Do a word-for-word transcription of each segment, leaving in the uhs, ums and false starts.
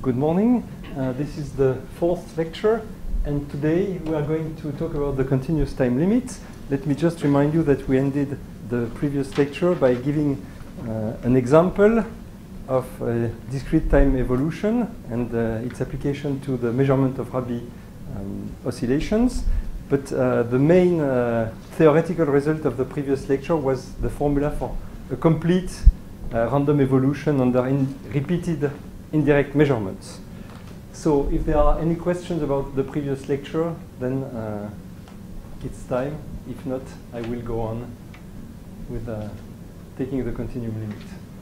good morning. Uh, this is the fourth lecture, and today we are going to talk about the continuous time limit. Let me just remind you that we ended the previous lecture by giving uh, an example of uh, discrete time evolution and uh, its application to the measurement of Rabi um, oscillations. But uh, the main uh, theoretical result of the previous lecture was the formula for a complete uh, random evolution under in repeated indirect measurements. So if there are any questions about the previous lecture, then uh, it's time. If not, I will go on with uh, taking the continuum limit.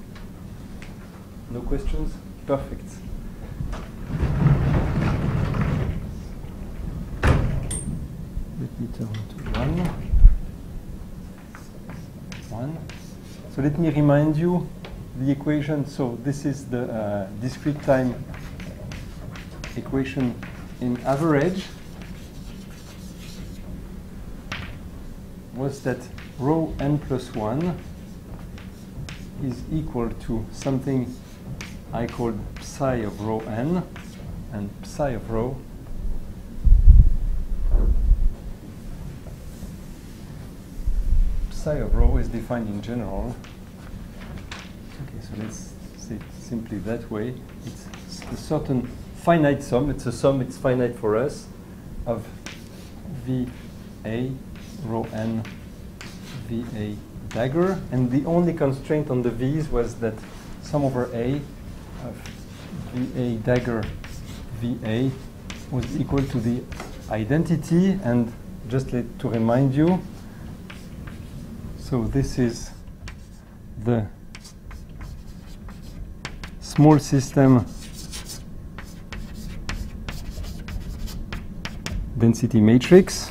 No questions? Perfect. Let me turn to one. One. So let me remind you the equation. So this is the uh, discrete time equation in average. Was that rho n plus one is equal to something I called psi of rho n, and psi of rho psi of rho is defined in general. Okay, so let's say it simply that way. It's a certain finite sum. It's a sum. It's finite for us of V A rho n V A dagger, and the only constraint on the V's was that sum over A of V A dagger V A was equal to the identity. And just let, to remind you, so this is the small system density matrix.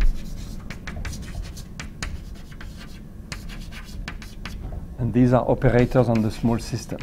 And these are operators on the small system.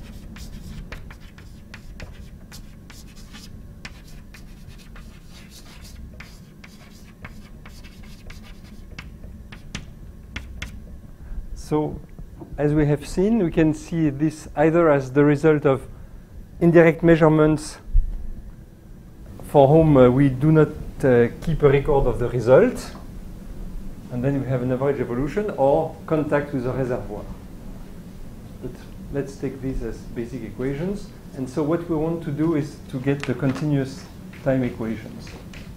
So, as we have seen, we can see this either as the result of indirect measurements for whom uh, we do not uh, keep a record of the result, and then we have an average evolution, or contact with a reservoir. But let's take these as basic equations. And so what we want to do is to get the continuous time equations.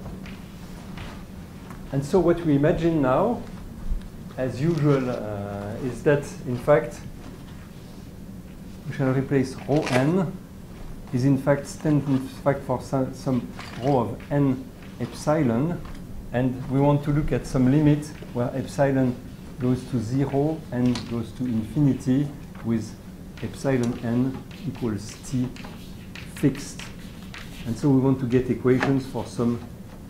And so what we imagine now, as usual, uh, is that, in fact, we shall replace rho n is in fact stands in fact for some, some rho of n epsilon, and we want to look at some limit where epsilon goes to zero, n goes to infinity, with epsilon n equals t fixed. And so we want to get equations for some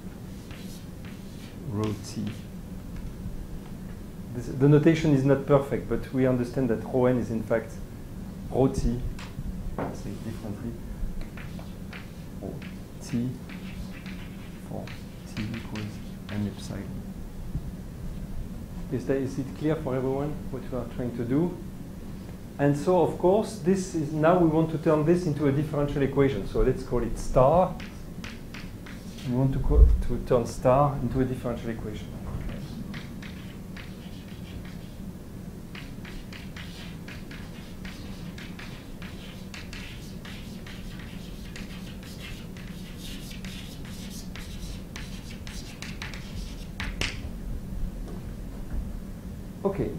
rho t. This, the notation is not perfect, but we understand that rho n is in fact rho t. Let's say it differently. Rho t for t equals n epsilon. Is, that, is it clear for everyone what we are trying to do? And so, of course, this is now we want to turn this into a differential equation. So let's call it star. We want to, co to turn star into a differential equation. Okay.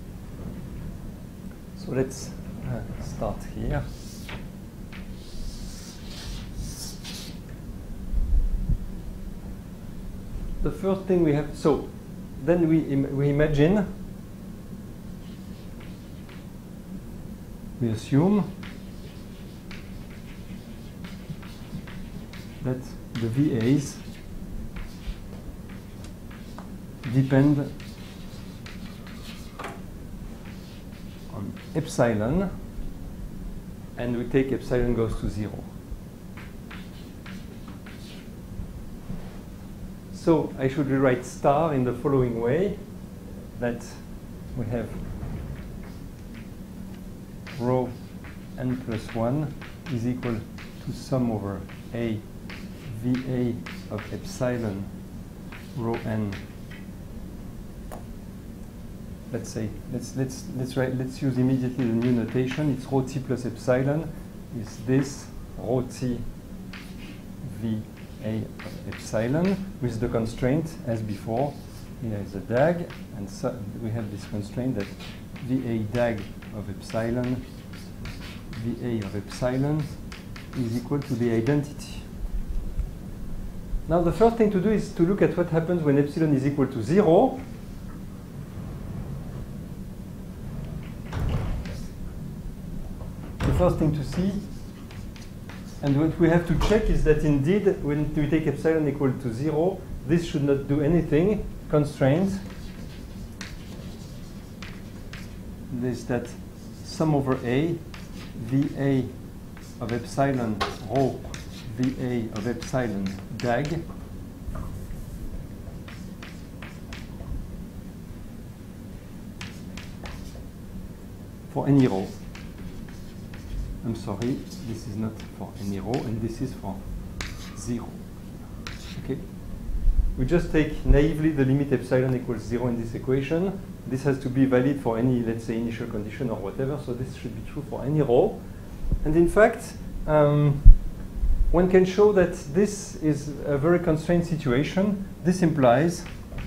So let's uh, start here. The first thing we have, so then we, Im we imagine, we assume that the V As depend on epsilon, and we take epsilon goes to zero. So I should rewrite star in the following way, that we have rho n plus one is equal to to sum over A V A of epsilon rho n. Let's say let's let's let's write let's use immediately the new notation. It's rho t plus epsilon is this rho t V A of epsilon with the constraint as before. Here is a D A G, and so we have this constraint that V A D A G of epsilon V A of epsilon is equal to the identity. Now the first thing to do is to look at what happens when epsilon is equal to zero. The first thing to see, and what we have to check is that indeed when we take epsilon equal to zero, this should not do anything. Constraint is that sum over A V A of epsilon rho V A of epsilon D A G for any rho. I'm sorry, this is not for any rho, and this is for zero. Okay? We just take naively the limit epsilon equals zero in this equation. This has to be valid for any, let's say, initial condition or whatever, so this should be true for any rho. And in fact, um, one can show that this is a very constrained situation. This implies,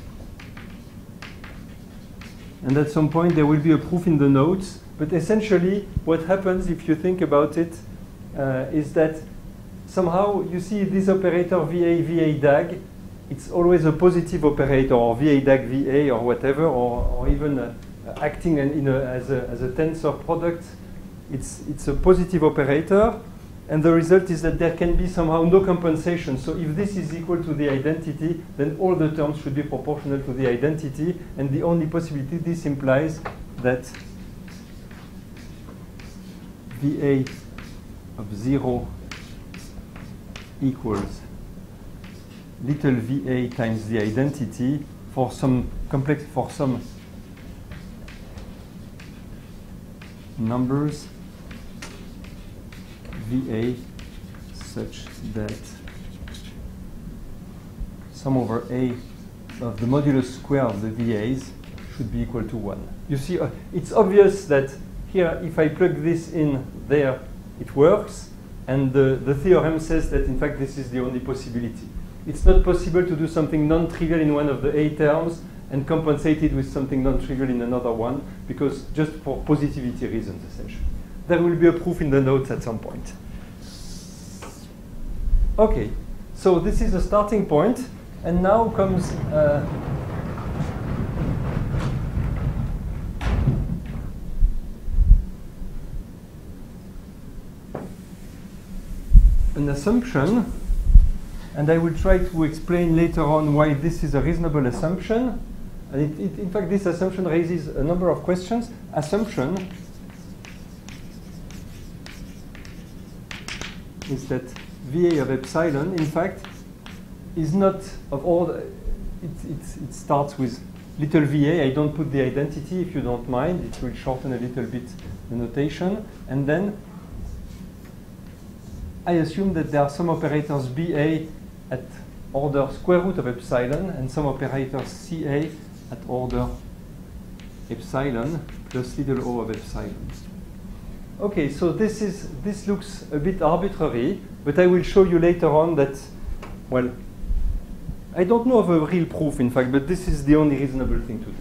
and at some point there will be a proof in the notes, but essentially what happens if you think about it uh, is that somehow you see this operator V A V A D A G, it's always a positive operator, or V A D A G V A or whatever, or, or even uh, acting in, in a, as, a, as a tensor product. It's, it's a positive operator, and the result is that there can be somehow no compensation. So if this is equal to the identity, then all the terms should be proportional to the identity, and the only possibility, this implies that V A of zero equals little V A times the identity for some complex, for some numbers V A such that sum over A of the modulus square of the V As should be equal to one. You see, uh, it's obvious that here, if I plug this in there, it works, and the, the theorem says that in fact this is the only possibility. It's not possible to do something non-trivial in one of the A terms and compensate it with something non-trivial in another one, because just for positivity reasons, essentially. There will be a proof in the notes at some point. Okay, so this is the starting point, and now comes uh, an assumption, and I will try to explain later on why this is a reasonable assumption. And it, it, in fact, this assumption raises a number of questions. Assumption is that V A of epsilon, in fact, is not of order. It, it, it starts with little V A. I don't put the identity, if you don't mind. It will shorten a little bit the notation. And then I assume that there are some operators B A at order square root of epsilon and some operators C A at order epsilon plus little o of epsilon. Okay, so this is this looks a bit arbitrary, but I will show you later on that, well, I don't know of a real proof, in fact, but this is the only reasonable thing to do.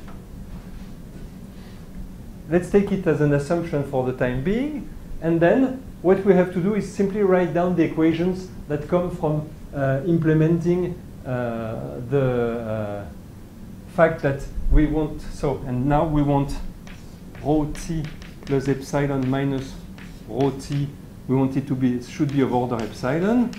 Let's take it as an assumption for the time being, and then what we have to do is simply write down the equations that come from uh, implementing uh, the uh, fact that we want, so, and now we want rho t plus epsilon minus rho t, we want it to be, should be of order epsilon.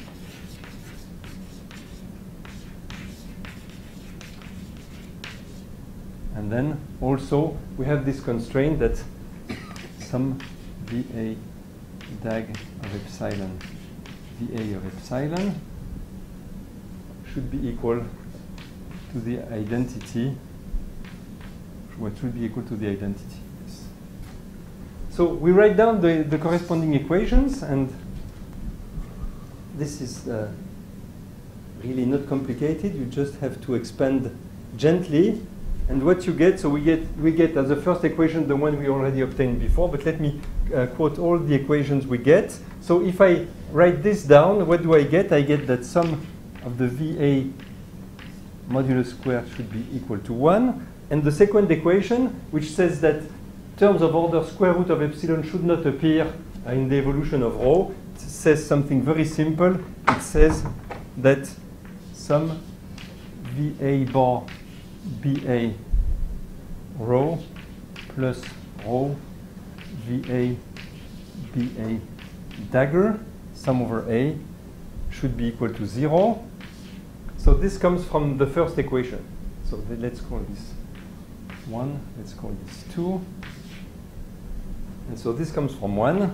And then also we have this constraint that some V A D A G of epsilon V A of epsilon should be equal to the identity, what should be equal to the identity. Yes. So we write down the, the corresponding equations, and this is uh, really not complicated. You just have to expand gently. And what you get, so we get, we get as the first equation the one we already obtained before, but let me uh, quote all the equations we get. So if I write this down, what do I get? I get that sum of the V A modulus squared should be equal to one. And the second equation, which says that terms of order square root of epsilon should not appear uh, in the evolution of rho, says something very simple. It says that sum V A bar B A rho plus rho V A B A dagger, sum over A, should be equal to zero. So this comes from the first equation. So th let's call this one, let's call this two. And so this comes from one.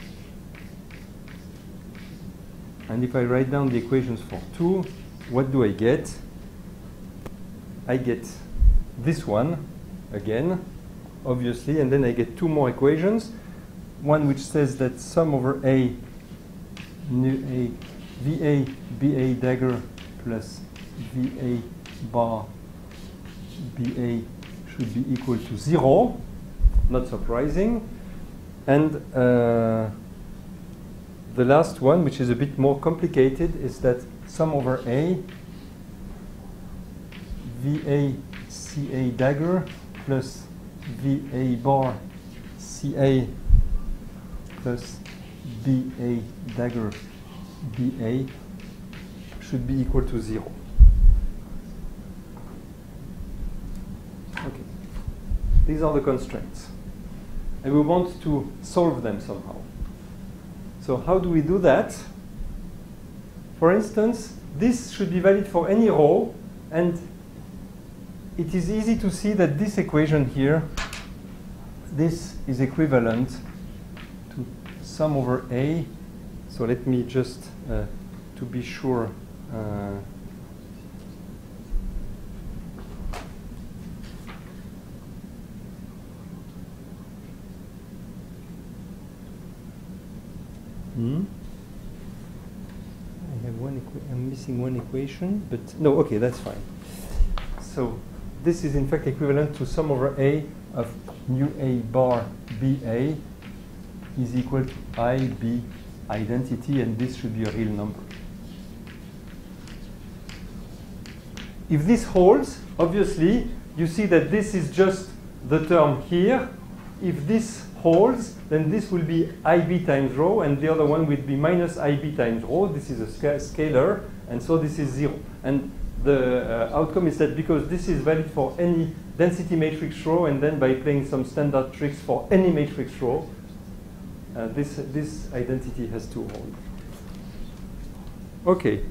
And if I write down the equations for two, what do I get? I get this one again, obviously, and then I get two more equations. One which says that sum over A, a V A B A dagger plus V A bar B A should be equal to zero. Not surprising. And uh, the last one, which is a bit more complicated, is that sum over A V A C A dagger plus V A bar C A plus B A dagger B A should be equal to zero. Okay. These are the constraints. And we want to solve them somehow. So how do we do that? For instance, this should be valid for any rho, and it is easy to see that this equation here, this is equivalent to sum over A. So let me just, uh, to be sure, uh, hmm? I have one equa- I'm missing one equation, but no, okay, that's fine. So this is in fact equivalent to sum over A of nu A bar B A is equal to I B identity, and this should be a real number. If this holds, obviously, you see that this is just the term here. If this holds, then this will be I B times rho, and the other one will be minus I B times rho. This is a sca scalar, and so this is zero. And the uh, outcome is that because this is valid for any density matrix rho, and then by playing some standard tricks for any matrix rho, uh, this, this identity has to hold. Okay.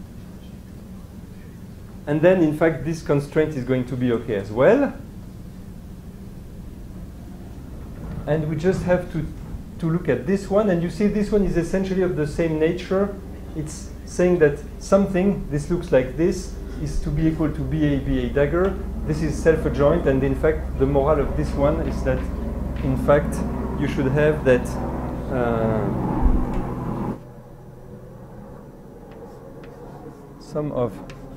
And then, in fact, this constraint is going to be okay as well. And we just have to, to look at this one. And you see this one is essentially of the same nature. It's saying that something, this looks like this, is to be equal to B A B A dagger. This is self-adjoint. And in fact, the moral of this one is that, in fact, you should have that uh, sum of,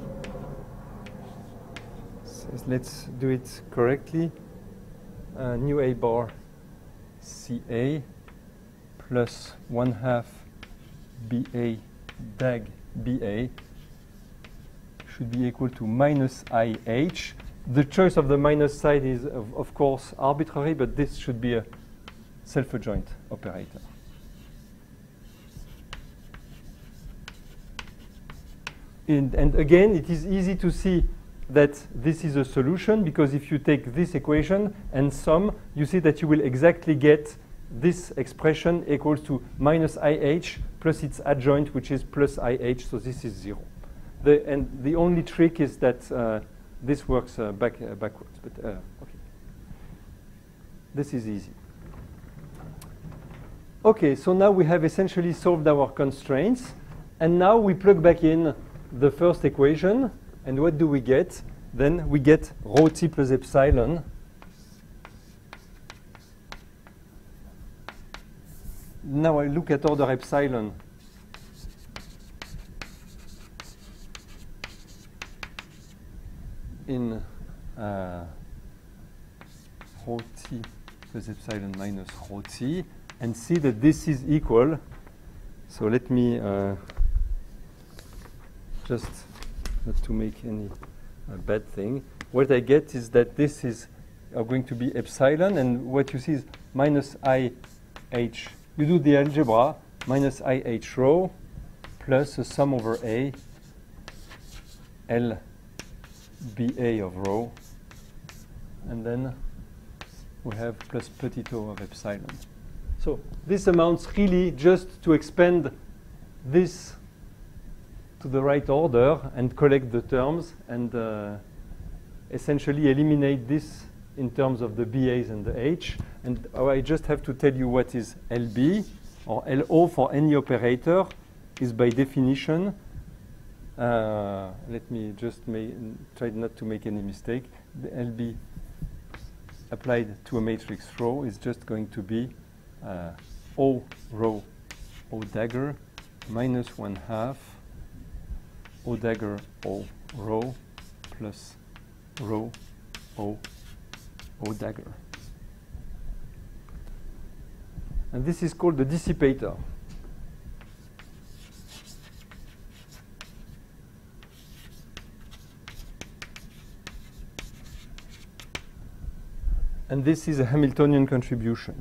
let's do it correctly, uh, nu A bar C A plus one half B A dag B A should be equal to minus I H. The choice of the minus side is, of, of course, arbitrary, but this should be a self-adjoint operator. And, and again, it is easy to see that this is a solution, because if you take this equation and sum, you see that you will exactly get this expression equals to minus I H plus its adjoint, which is plus I H, so this is zero. The, and the only trick is that uh, this works uh, back, uh, backwards, but uh, okay. This is easy. Okay, so now we have essentially solved our constraints, and now we plug back in the first equation. And what do we get? Then we get rho t plus epsilon. Now I look at order epsilon. in uh, rho t plus epsilon minus rho t and see that this is equal. So let me uh, just not to make any uh, bad thing. What I get is that this is uh, going to be epsilon, and what you see is minus I h. You do the algebra, minus I h rho plus a sum over A L B A of rho, and then we have plus petit o of epsilon. So this amounts really just to expand this to the right order and collect the terms and uh, essentially eliminate this in terms of the B As and the H. And uh, I just have to tell you what is L B, or L O for any operator is by definition, uh, let me just try not to make any mistake. The L B applied to a matrix rho is just going to be uh, O rho O dagger minus one half O dagger O rho plus rho O O dagger. And this is called the dissipator. And this is a Hamiltonian contribution.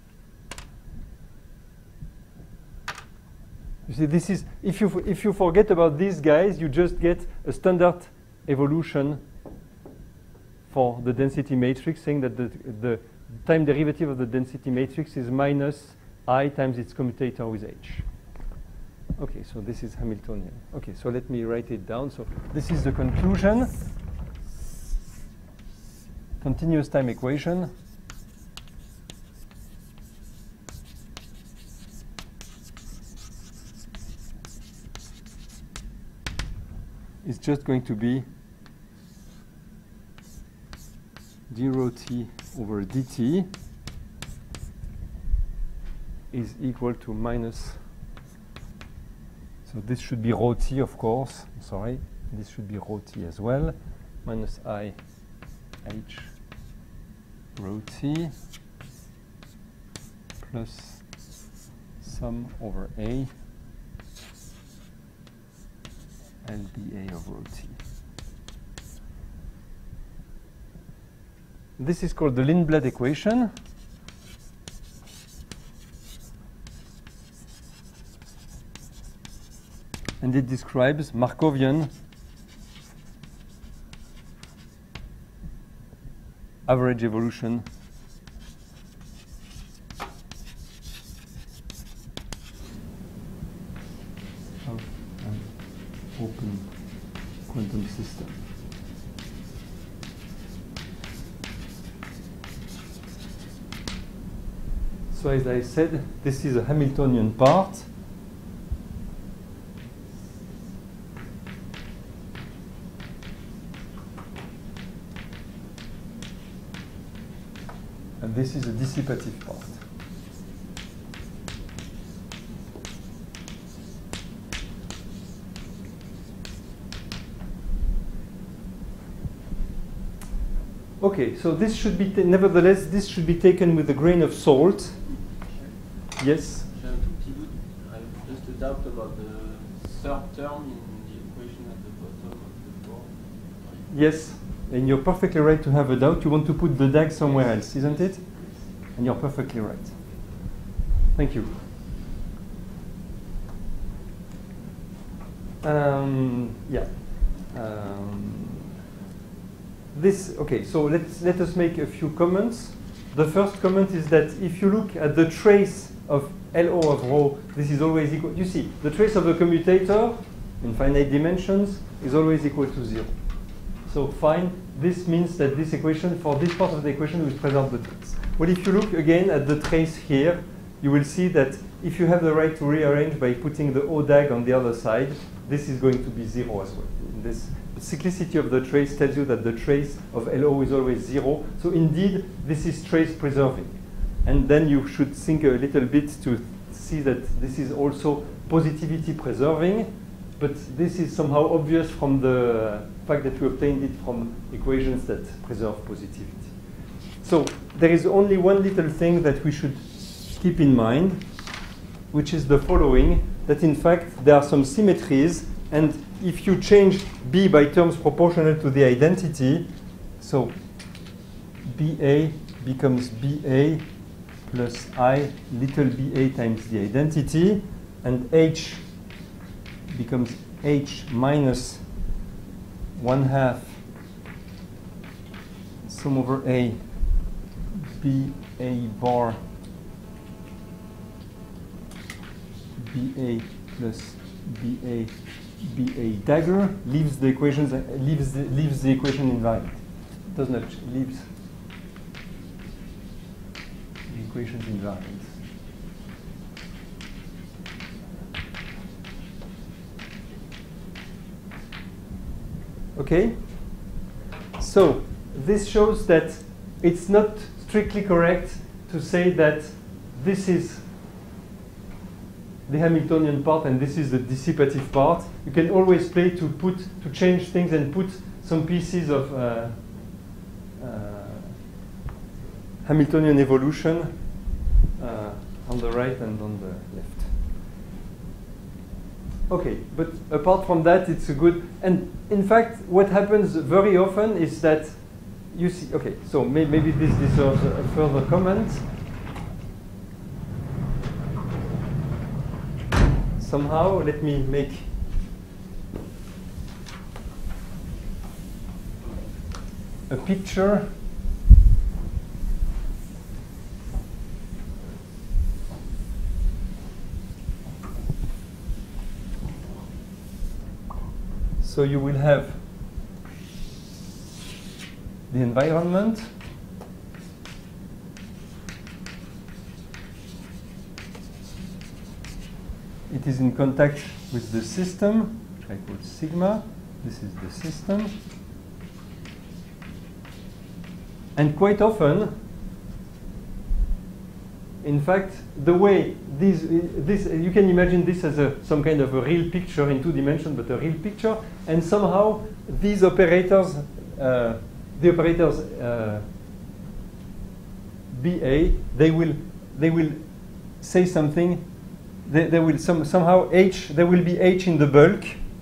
You see, this is, if you, if you forget about these guys, you just get a standard evolution for the density matrix, saying that the, the time derivative of the density matrix is minus I times its commutator with H. Okay, so this is Hamiltonian. Okay, so let me write it down. So this is the conclusion. Continuous time equation. Is just going to be d rho t over dt is equal to minus, so this should be rho t, of course, sorry, this should be rho t as well, minus I h rho t plus sum over A L B A of rho t. This is called the Lindblad equation. And it describes Markovian average evolution of an open quantum system. So as I said, this is a Hamiltonian part. And this is a dissipative part. Okay, so this should be, nevertheless, this should be taken with a grain of salt. Yes? J'ai un tout petit doute. I have just a doubt about the third term in the equation at the bottom of the board. Yes, and you're perfectly right to have a doubt. You want to put the D A G somewhere else, isn't it? And you're perfectly right. Thank you. Um, yeah. Um, this, okay, so let's, let us make a few comments. The first comment is that if you look at the trace of L O of rho, this is always equal. You see, the trace of the commutator in finite dimensions is always equal to zero. So fine, this means that this equation, for this part of the equation, will preserve the trace. But if you look again at the trace here, you will see that if you have the right to rearrange by putting the O D A G on the other side, this is going to be zero as well. This the cyclicity of the trace tells you that the trace of L O is always zero. So indeed, this is trace preserving. And then you should think a little bit to see that this is also positivity preserving. but this is somehow obvious from the fact that we obtained it from equations that preserve positivity. So there is only one little thing that we should keep in mind, which is the following, that in fact there are some symmetries, and if you change B by terms proportional to the identity, so B A becomes B A plus I little b A times the identity, and H becomes H minus one half sum over A B A bar B A plus B A B A dagger leaves the equations uh, leaves the, leaves the equation invariant. Does not leaves the equations invariant. Okay, so this shows that it's not strictly correct to say that this is the Hamiltonian part and this is the dissipative part. You can always play to put to change things and put some pieces of uh, uh, Hamiltonian evolution uh, on the right and on the left. Okay, but apart from that, it's a good. And in fact, what happens very often is that you see. Okay, so may, maybe this deserves a further comment. Somehow, let me make a picture. So you will have the environment, it is in contact with the system, which I call sigma. This is the system. And quite often, in fact, the way these, this, you can imagine this as a, some kind of a real picture in two dimensions, but a real picture. And somehow these operators, uh, the operators uh, B A, they will, they will say something. They, they will some, somehow H, there will be H in the bulk.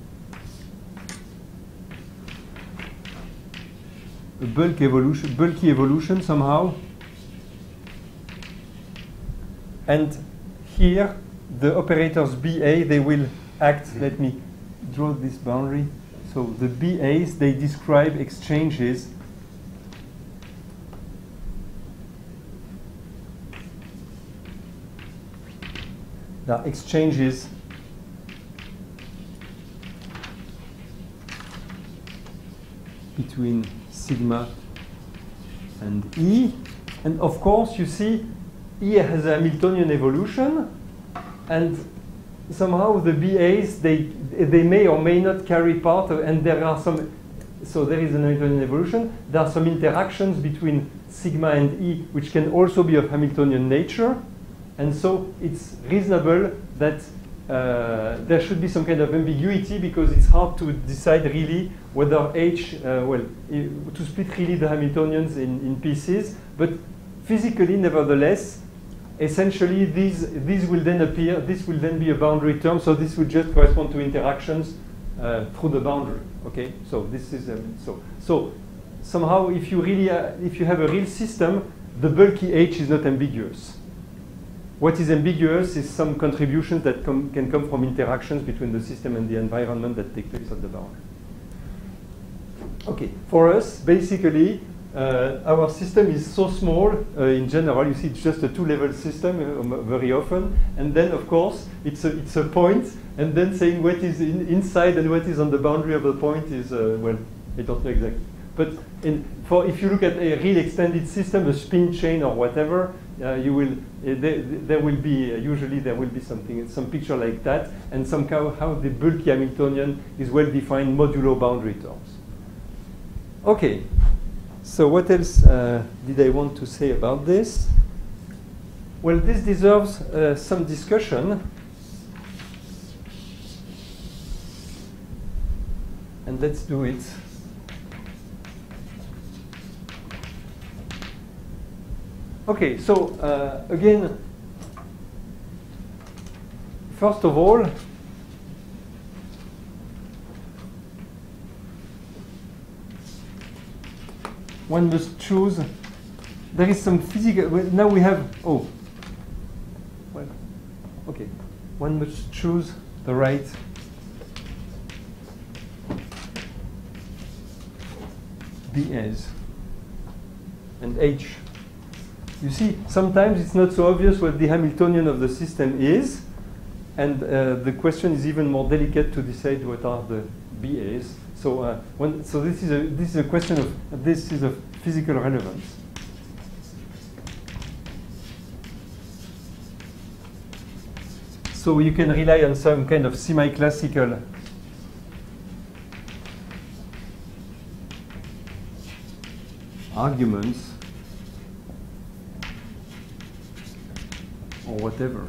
A bulk evolution, bulky evolution somehow. And here, the operators B A, they will act, let me draw this boundary. So the B As, they describe exchanges There are exchanges between sigma and E. And of course, you see, E has a Hamiltonian evolution, and somehow the B As, they, they may or may not carry part, of, and there are some, so there is an Hamiltonian evolution. There are some interactions between sigma and E, which can also be of Hamiltonian nature. And so it's reasonable that uh, there should be some kind of ambiguity, because it's hard to decide really whether H, uh, well, I, to split really the Hamiltonians in, in pieces. But physically, nevertheless, essentially these, these will then appear, this will then be a boundary term, so this will just correspond to interactions uh, through the boundary, okay? So this is, um, so, so somehow if you really, uh, if you have a real system, the bulky H is not ambiguous. What is ambiguous is some contributions that com can come from interactions between the system and the environment that take place at the boundary. Okay, for us, basically, uh, our system is so small, uh, in general, you see it's just a two-level system uh, very often, and then, of course, it's a, it's a point, and then saying what is in inside and what is on the boundary of the point is, uh, well, I don't know exactly. But in, for if you look at a real extended system, a spin chain or whatever, uh, you will uh, there, there will be uh, usually there will be something, some picture like that, and somehow how the bulky Hamiltonian is well defined modulo boundary terms. Okay, so what else uh, did I want to say about this? Well, this deserves uh, some discussion. And let's do it. Okay, so uh, again, first of all, one must choose. There is some physical. Well, now we have. Oh, well, okay. One must choose the right B As and H. You see, sometimes it's not so obvious what the Hamiltonian of the system is, and uh, the question is even more delicate to decide what are the B As. So, uh, when, so this is a this is a question of this is of physical relevance. So you can rely on some kind of semi-classical arguments or whatever.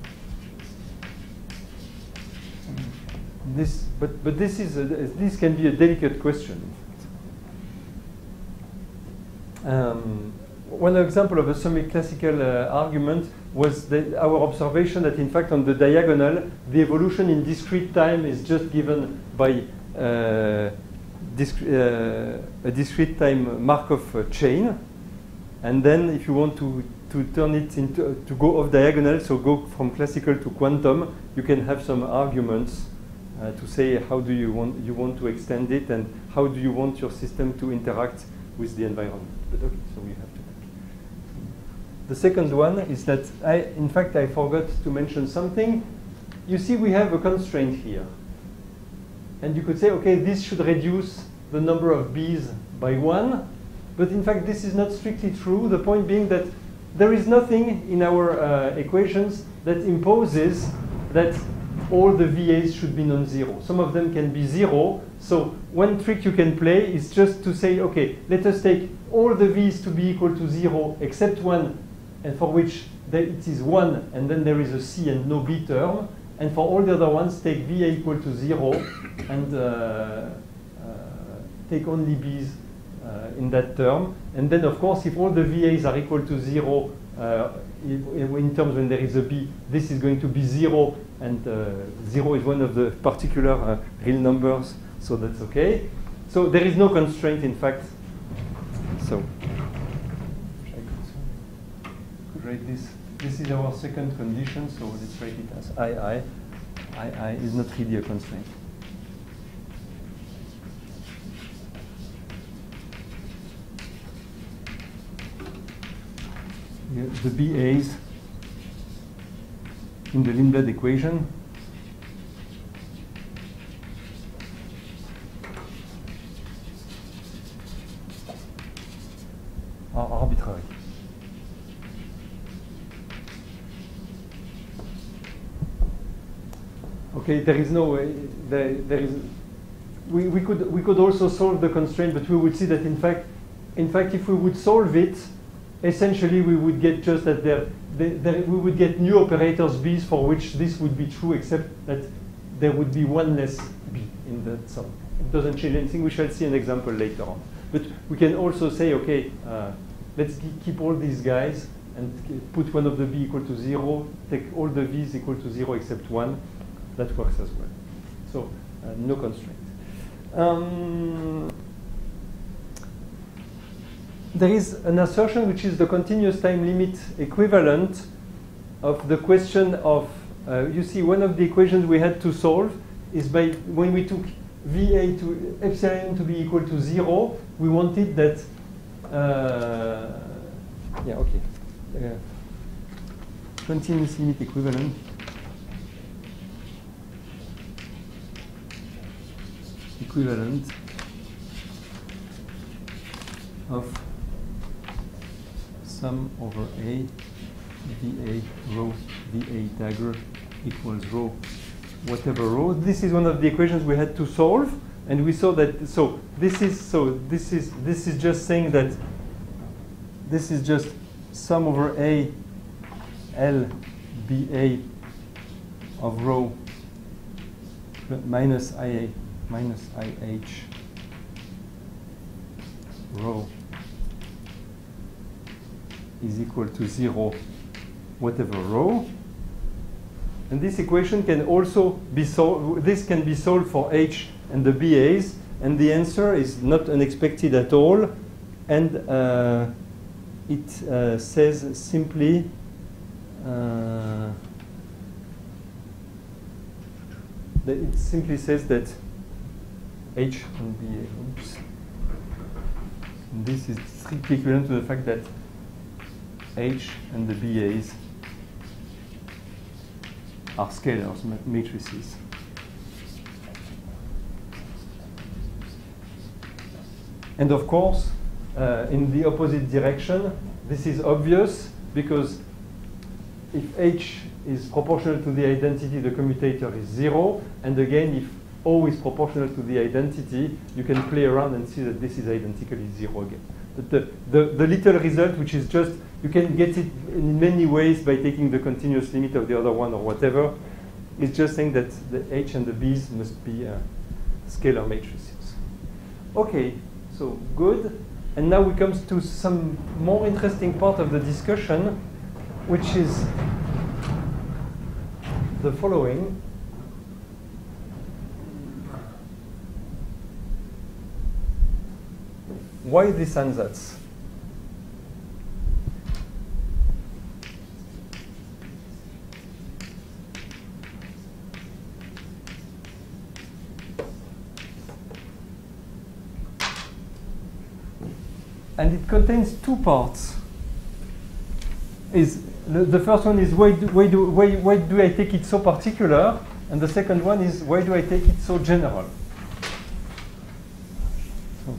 This, but but this is a, this can be a delicate question. Um, one example of a semi-classical uh, argument was that our observation that in fact on the diagonal the evolution in discrete time is just given by uh, disc uh, a discrete time Markov uh, chain, and then if you want to to turn it into uh, to go off diagonal, so go from classical to quantum, you can have some arguments uh, to say how do you want you want to extend it and how do you want your system to interact with the environment. But okay, so we have to. The second one is that I, in fact, I forgot to mention something. You see, we have a constraint here. And you could say, okay, this should reduce the number of B's by one. But in fact, this is not strictly true. The point being that there is nothing in our uh, equations that imposes that all the V As should be non-zero. Some of them can be zero. So one trick you can play is just to say, okay, let us take all the V's to be equal to zero except one, and for which it is one, and then there is a C and no B term. And for all the other ones, take V A equal to zero, and uh, uh, take only B's uh, in that term. And then, of course, if all the V As are equal to zero, uh, in terms when there is a B, this is going to be zero, and uh, zero is one of the particular uh, real numbers, so that's okay. So there is no constraint, in fact. So. Write this. This is our second condition, so let's write it as I I. I I is not really a constraint. Yeah, the B As in the Lindblad equation are arbitrary. Okay, there is no way. There, there is. We, we could we could also solve the constraint, but we would see that in fact, in fact, if we would solve it, essentially we would get just that there, there, there we would get new operators B's for which this would be true, except that there would be one less B in that sum. It doesn't change anything. We shall see an example later on. But we can also say, okay, uh, let's keep all these guys and put one of the B equal to zero. Take all the V's equal to zero except one. That works as well. So uh, no constraint. Um, there is an assertion which is the continuous time limit equivalent of the question of, uh, you see, one of the equations we had to solve is by when we took V A to epsilon to be equal to zero, we wanted that, uh, yeah, okay, uh, continuous limit equivalent equivalent of sum over A, V A rho, V A dagger equals rho, whatever rho. This is one of the equations we had to solve, and we saw that. So this is so this is this is just saying that this is just sum over A, L, B A of rho minus I A minus I H rho is equal to zero, whatever rho. And this equation can also be solved, this can be solved for H and the B As, and the answer is not unexpected at all. And uh, it uh, says simply, uh, that it simply says that H and B A, oops, and this is strictly equivalent to the fact that H and the B As are scalars, matrices. And of course, uh, in the opposite direction, this is obvious because if H is proportional to the identity, the commutator is zero. And again, if O is proportional to the identity, you can play around and see that this is identically zero again. But the, the, the little result, which is just, you can get it in many ways by taking the continuous limit of the other one or whatever, is just saying that the H and the B's must be uh, scalar matrices. Okay, so good. And now we come to some more interesting part of the discussion, which is the following. Why this ansatz? And it contains two parts. Is the, the first one is why do, why, do, why, why do I take it so particular? And the second one is why do I take it so general? So.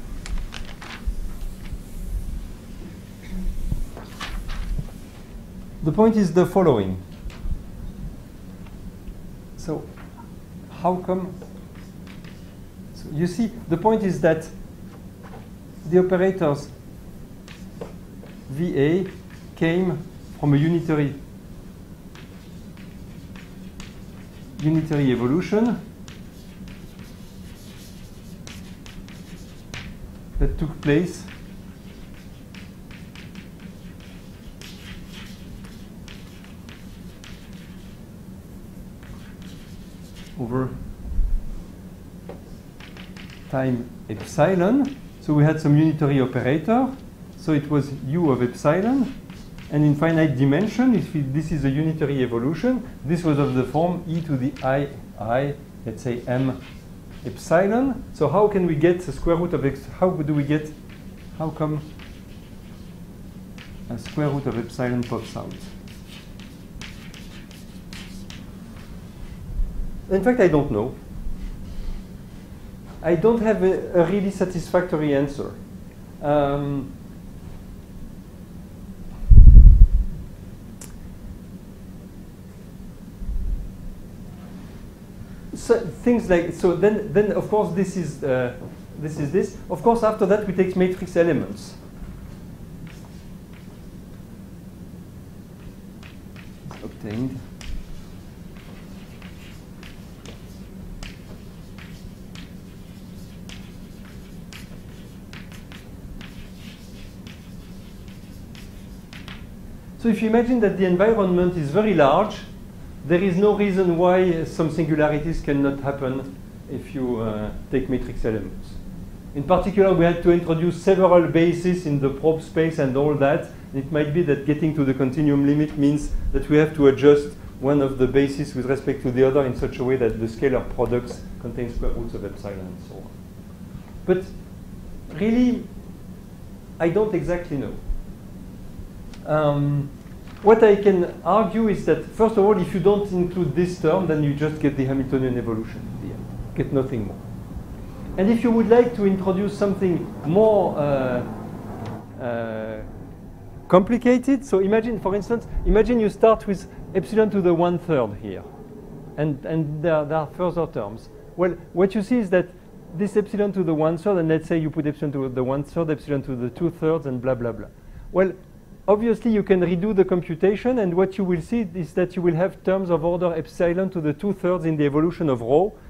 The point is the following. So how come? So you see, the point is that the operators V A came from a unitary unitary evolution that took place over time epsilon. So we had some unitary operator. So it was U of epsilon. And in finite dimension, if it, this is a unitary evolution, this was of the form e to the I, I, let's say m epsilon. So how can we get the square root of x? How do we get, how come a square root of epsilon pops out? In fact, I don't know. I don't have a, a really satisfactory answer. Um, So things like, so then, then of course this is, uh, this is this. Of course after that we take matrix elements. It's obtained. So if you imagine that the environment is very large, there is no reason why some singularities cannot happen if you uh, take matrix elements. In particular, we had to introduce several bases in the probe space and all that. It might be that getting to the continuum limit means that we have to adjust one of the bases with respect to the other in such a way that the scalar products contain square roots of epsilon and so on. But really, I don't exactly know. Um, What I can argue is that, first of all, if you don't include this term, then you just get the Hamiltonian evolution at the end, get nothing more. And if you would like to introduce something more uh, uh, complicated, so imagine, for instance, imagine you start with epsilon to the one-third here, and, and there, there are further terms. Well, what you see is that this epsilon to the one-third, and let's say you put epsilon to the one-third, epsilon to the two-thirds, and blah, blah, blah. Well, obviously, you can redo the computation, and what you will see is that you will have terms of order epsilon to the two-thirds in the evolution of rho,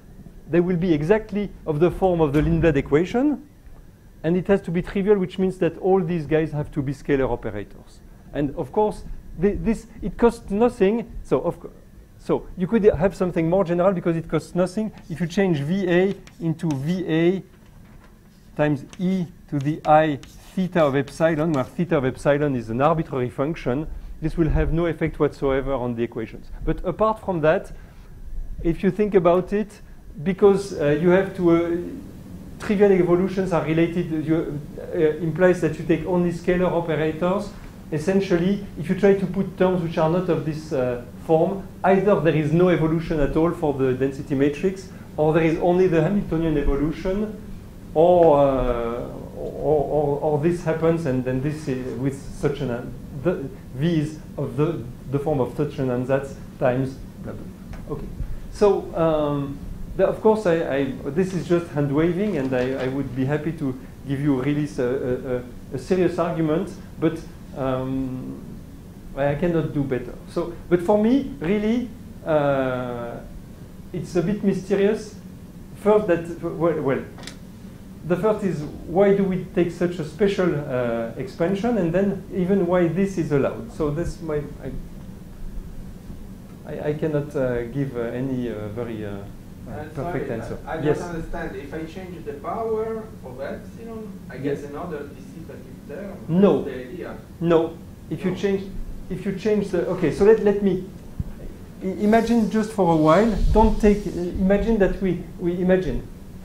they will be exactly of the form of the Lindblad equation, and it has to be trivial, which means that all these guys have to be scalar operators. And of course, th this it costs nothing. So of course, so you could have something more general because it costs nothing if you change V A into V A times e to the I theta of epsilon, where theta of epsilon is an arbitrary function. This will have no effect whatsoever on the equations. But apart from that, if you think about it, because uh, you have to, uh, trivial evolutions are related, you, uh, implies that you take only scalar operators. Essentially, if you try to put terms which are not of this uh, form, either there is no evolution at all for the density matrix, or there is only the Hamiltonian evolution, or, uh, or, or, or this happens, and then this is with such an, uh, the V is of the, the form of such an ansatz times blah, blah. Okay. So, um, the, of course, I, I, this is just hand waving, and I, I would be happy to give you really a, a, a serious argument, but um, I cannot do better. So, but for me, really, uh, it's a bit mysterious. First, that well, well, the first is why do we take such a special uh, expansion, and then even why this is allowed. So that's my. I, I, I cannot uh, give uh, any uh, very uh, uh, perfect sorry, answer. I, I yes. don't understand. If I change the power of epsilon, I Yes. get another dissipative term. No. That's the idea. No. If No. you change, if you change the. Okay. So let let me. I imagine just for a while. Don't take. Uh, imagine that we we imagine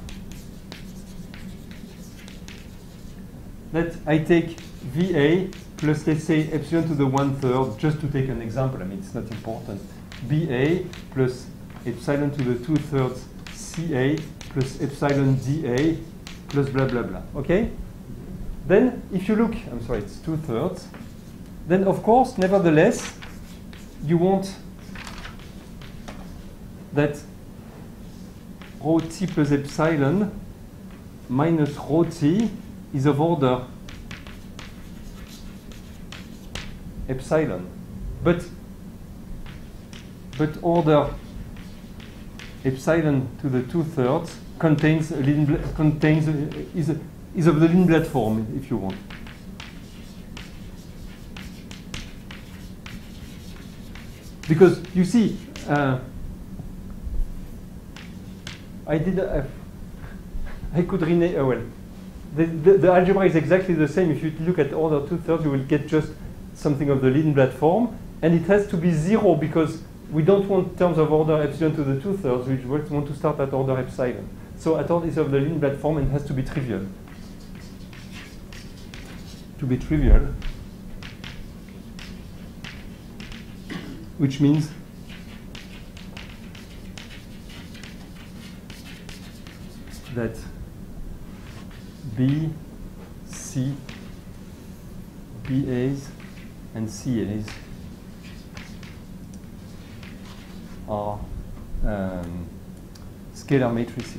that I take V A plus, let's say, epsilon to the one third, just to take an example. I mean, it's not important. B A plus epsilon to the two thirds C A plus epsilon D A plus blah, blah, blah. Okay? Then, if you look, I'm sorry, it's two thirds. Then, of course, nevertheless, you want that rho t plus epsilon minus rho t is of order epsilon, but but order epsilon to the two thirds contains a Lindblad, contains a, is a, is of the Lindblad form, if you want. Because you see, uh, I did uh, I could rename uh, well. The, the, the algebra is exactly the same. If you look at order two thirds, you will get just something of the Lindblad form, and it has to be zero because we don't want terms of order epsilon to the two thirds. We want to start at order epsilon. So at order is of the Lindblad form and has to be trivial. To be trivial, which means that B, C, B A's and C A's are um, scalar matrices.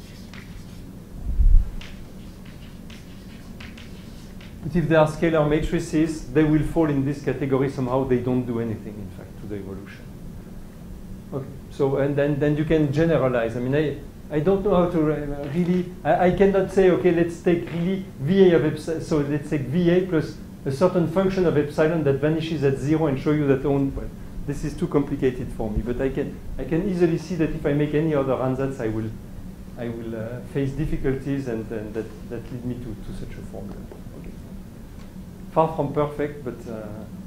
But if they are scalar matrices, they will fall in this category somehow. They don't do anything, in fact, to the evolution. Okay. So, and then, then you can generalize. I mean, I, I don't know how to really, I, I cannot say, okay, let's take really V A of epsilon, so let's take V A plus a certain function of epsilon that vanishes at zero and show you that on, well, this is too complicated for me, but I can, I can easily see that if I make any other ansatz, I will, I will uh, face difficulties and, and that, that lead me to, to such a formula. Okay. Far from perfect, but uh,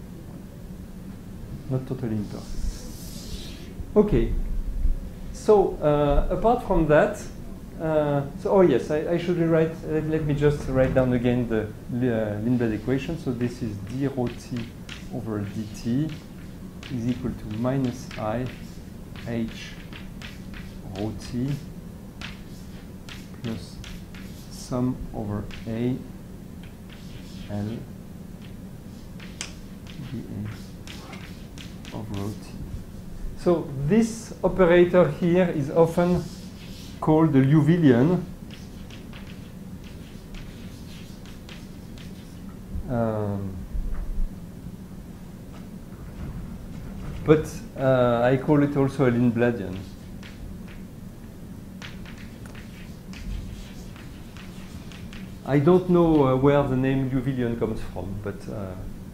not totally imperfect. Okay. So uh, apart from that, uh, so oh yes, I, I should rewrite. Let, let me just write down again the uh, Lindblad equation. So this is d rho t over dt is equal to minus I h rho t plus sum over a l dA of rho t. So this operator here is often called the Liouvillean. Um, but uh, I call it also a Lindbladian. I don't know uh, where the name Uvillion comes from, but uh,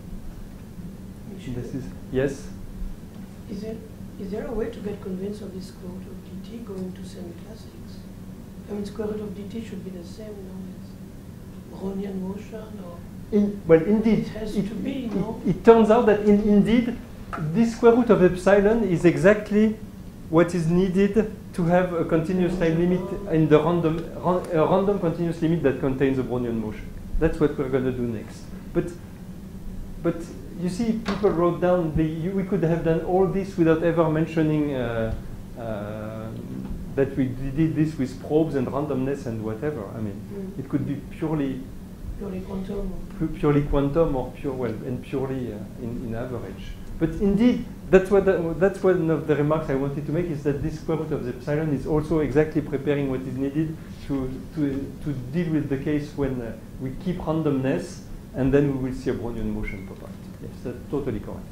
this is, yes? Is there, is there a way to get convinced of this square root of dt going to semi-classics? I mean, square root of dt should be the same, no? It's Brownian motion, or In, well, indeed, it has it, to be, it, no? it turns out that in, indeed, this square root of epsilon is exactly what is needed to have a continuous time limit in the random, ran, a random continuous limit that contains a Brownian motion. That's what we're going to do next. But, but you see, people wrote down, the, you, we could have done all this without ever mentioning uh, uh, that we did this with probes and randomness and whatever. I mean, Mm. it could be purely Purely quantum. pu- purely quantum or pure, well, and purely uh, in, in average. But indeed, that's what the, that's one of the remarks I wanted to make, is that this square root of the epsilon is also exactly preparing what is needed to to to deal with the case when uh, we keep randomness and then we will see a Brownian motion pop out. Yes, that's totally correct.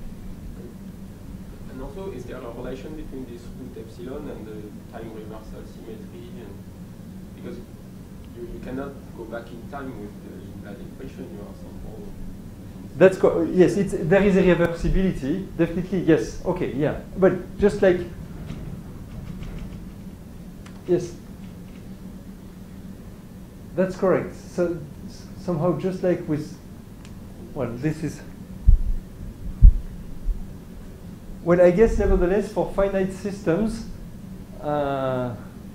And also, is there a relation between this root epsilon and the time reversal symmetry? And because you, you cannot go back in time with the Lindblad equation, you are somehow. That's co yes. It's, there is a reversibility, definitely. Yes. Okay. Yeah. But just like yes, that's correct. So s- somehow, just like with well, this is well. I guess nevertheless, for finite systems, uh,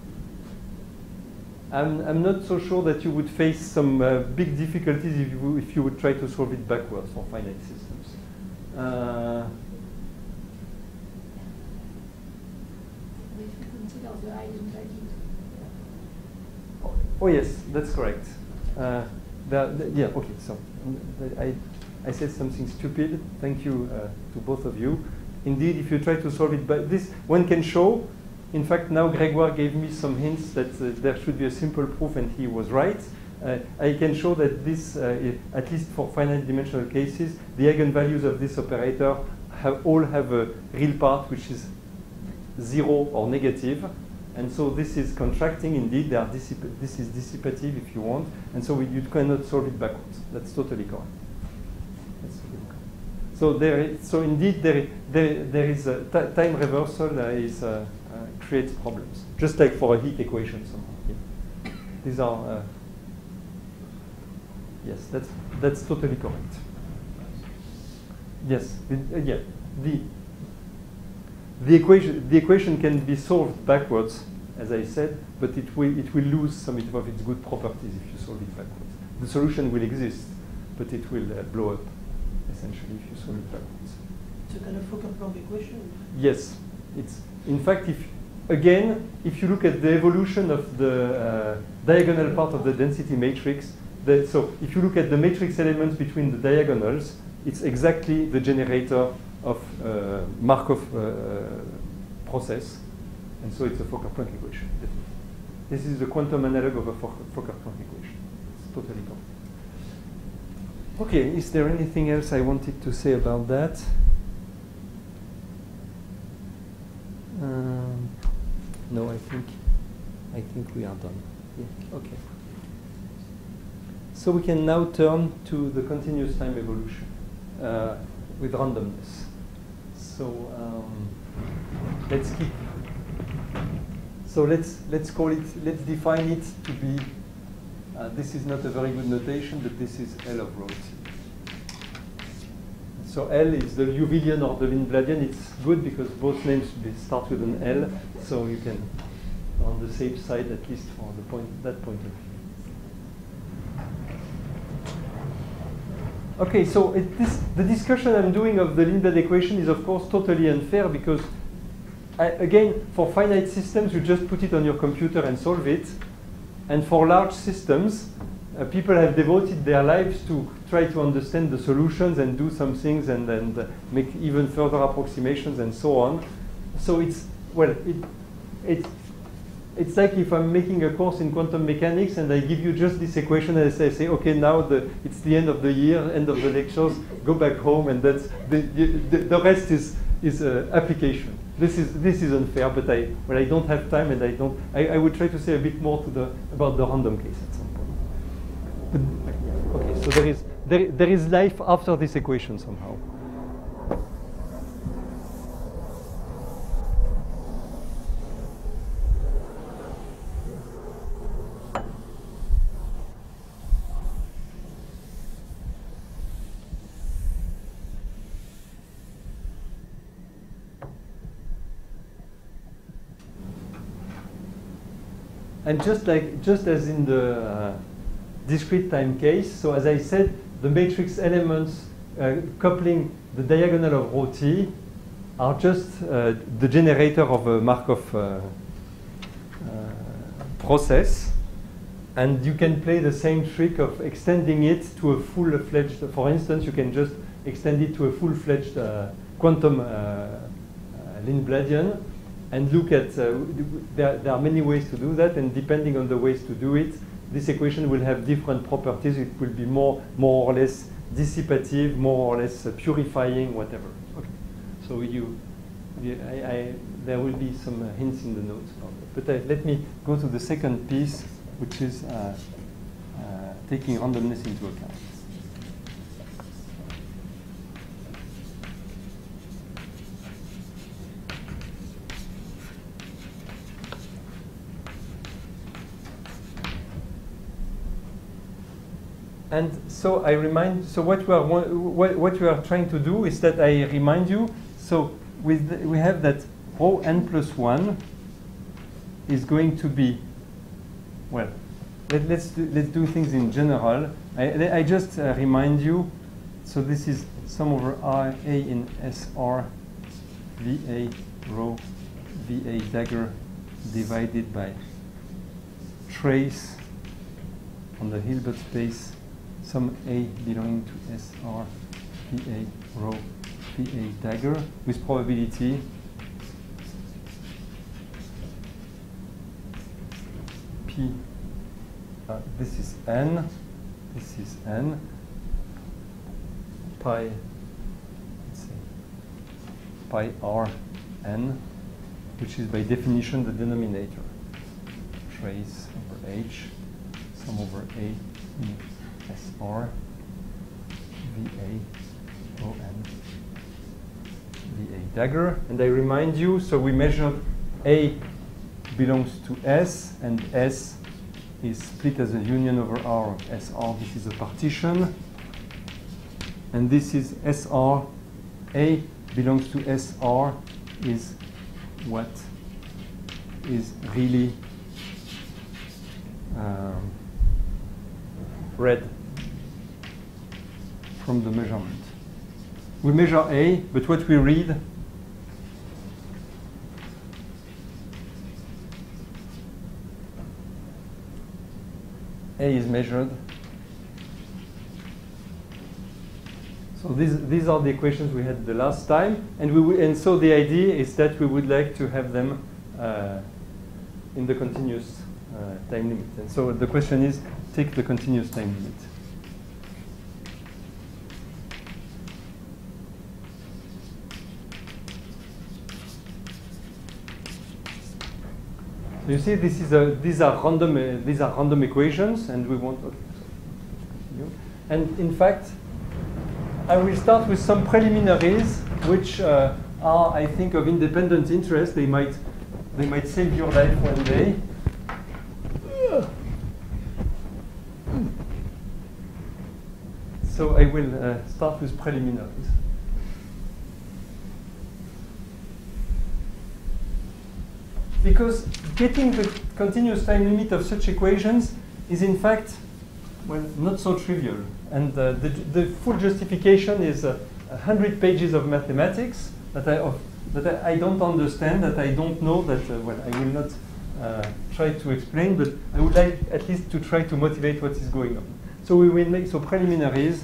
I'm, I'm not so sure that you would face some uh, big difficulties if you, if you would try to solve it backwards for finite systems. Uh, If you consider the eigenvalues. oh yes, that's correct. Uh, the, the, yeah, okay, so mm, I, I said something stupid. Thank you uh, to both of you. Indeed, if you try to solve it by this, one can show. In fact, now Grégoire gave me some hints that uh, there should be a simple proof, and he was right. Uh, I can show that this, uh, i- at least for finite dimensional cases, the eigenvalues of this operator have all have a real part which is zero or negative. And so this is contracting indeed. They are dissip- this is dissipative if you want. And so we, you cannot solve it backwards. That's totally correct. That's totally correct. So there, is, so indeed there, there, there is a ti- time reversal uh, is uh, uh, creates problems, just like for a heat equation somehow. Yeah. These are uh, yes, that's that's totally correct. Yes, the, uh, yeah, the the equation the equation can be solved backwards, as I said, but it will it will lose some of its good properties if you solve it backwards. The solution will exist, but it will uh, blow up essentially if you solve it backwards. It's a kind of Fokker-Planck equation. Yes, it's in fact, if again, if you look at the evolution of the uh, diagonal part of the density matrix, the, so if you look at the matrix elements between the diagonals, it's exactly the generator of uh, Markov uh, process, and so it's a Fokker-Planck equation. Definitely. This is the quantum analog of a Fokker-Planck equation. It's totally correct. Okay, is there anything else I wanted to say about that? Um, no, I think I think we are done. Yeah, okay. So we can now turn to the continuous time evolution uh, with randomness. So um, let's keep. So let's let's call it. Let's define it to be. Uh, this is not a very good notation, but this is L of rho t. So L is the Uvillian or the Lindbladian. It's good because both names start with an L, so you can on the safe side at least for the point that point of view. Okay, so it, this, the discussion I'm doing of the Lindblad equation is of course totally unfair because I, again for finite systems you just put it on your computer and solve it, and for large systems uh, people have devoted their lives to try to understand the solutions and do some things and, and uh, make even further approximations and so on. So it's, well, it, it, it's like if I'm making a course in quantum mechanics and I give you just this equation and I say, say okay, now the, it's the end of the year, end of the lectures, go back home, and that's the, the, the rest is, is uh, application. This is, this is unfair, but I, well, I don't have time and I don't, I, I would try to say a bit more to the, about the random case at some point. Okay, so there is there, there is life after this equation somehow. And just like just as in the uh, discrete time case, so as I said, the matrix elements uh, coupling the diagonal of rho t are just uh, the generator of a Markov uh, uh, process, and you can play the same trick of extending it to a full-fledged. For instance, you can just extend it to a full-fledged uh, quantum uh, uh, Lindbladian. And look at, uh, there, there are many ways to do that, and depending on the ways to do it, this equation will have different properties. It will be more, more or less dissipative, more or less uh, purifying, whatever. Okay. So you, you I, I, there will be some uh, hints in the notes about that. But uh, let me go to the second piece, which is uh, uh, taking randomness into account. And so I remind, so what we are what, what we are trying to do is that I remind you, so with the, we have that rho n plus one is going to be, well, let, let's, do, let's do things in general. I, I just uh, remind you, so this is sum over R A in S R V A rho V A dagger divided by trace on the Hilbert space some A belonging to S R V A rho V A dagger with probability P. Uh, this is N. This is N. Pi. Let's say pi R N, which is by definition the denominator. Trace over H, sum over A in S R V A O N V A dagger. And I remind you, so we measured A belongs to S, and S is split as a union over R of S R. This is a partition. And this is S R. A belongs to S R is what is really um, read from the measurement. We measure A, but what we read A is measured. So these these are the equations we had the last time, and we w and so the idea is that we would like to have them uh, in the continuous uh, time limit. And so the question is, take the continuous time limit. So you see, this is a, these are random uh, these are random equations, and we want. Okay, so continue. And in fact, I will start with some preliminaries, which uh, are, I think, of independent interest. They might they might save your life one day. So I will uh, start with preliminaries. Because getting the continuous time limit of such equations is, in fact, well, not so trivial. And uh, the, the full justification is uh, a hundred pages of mathematics that I, of, that I, I don't understand, that I don't know, that, uh, well, I will not uh, try to explain, but I would like at least to try to motivate what is going on. So we will make, so preliminaries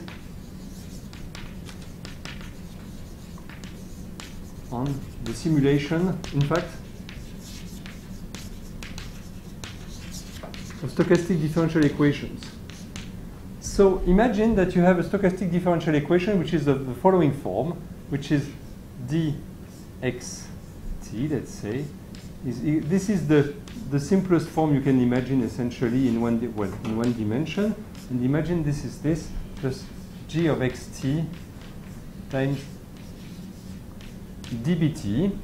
on the simulation, in fact, of stochastic differential equations. So imagine that you have a stochastic differential equation which is of the following form, which is dxt, let's say, is e this is the the simplest form you can imagine, essentially in one di well in one dimension. And imagine this is this plus g of xt times dbt.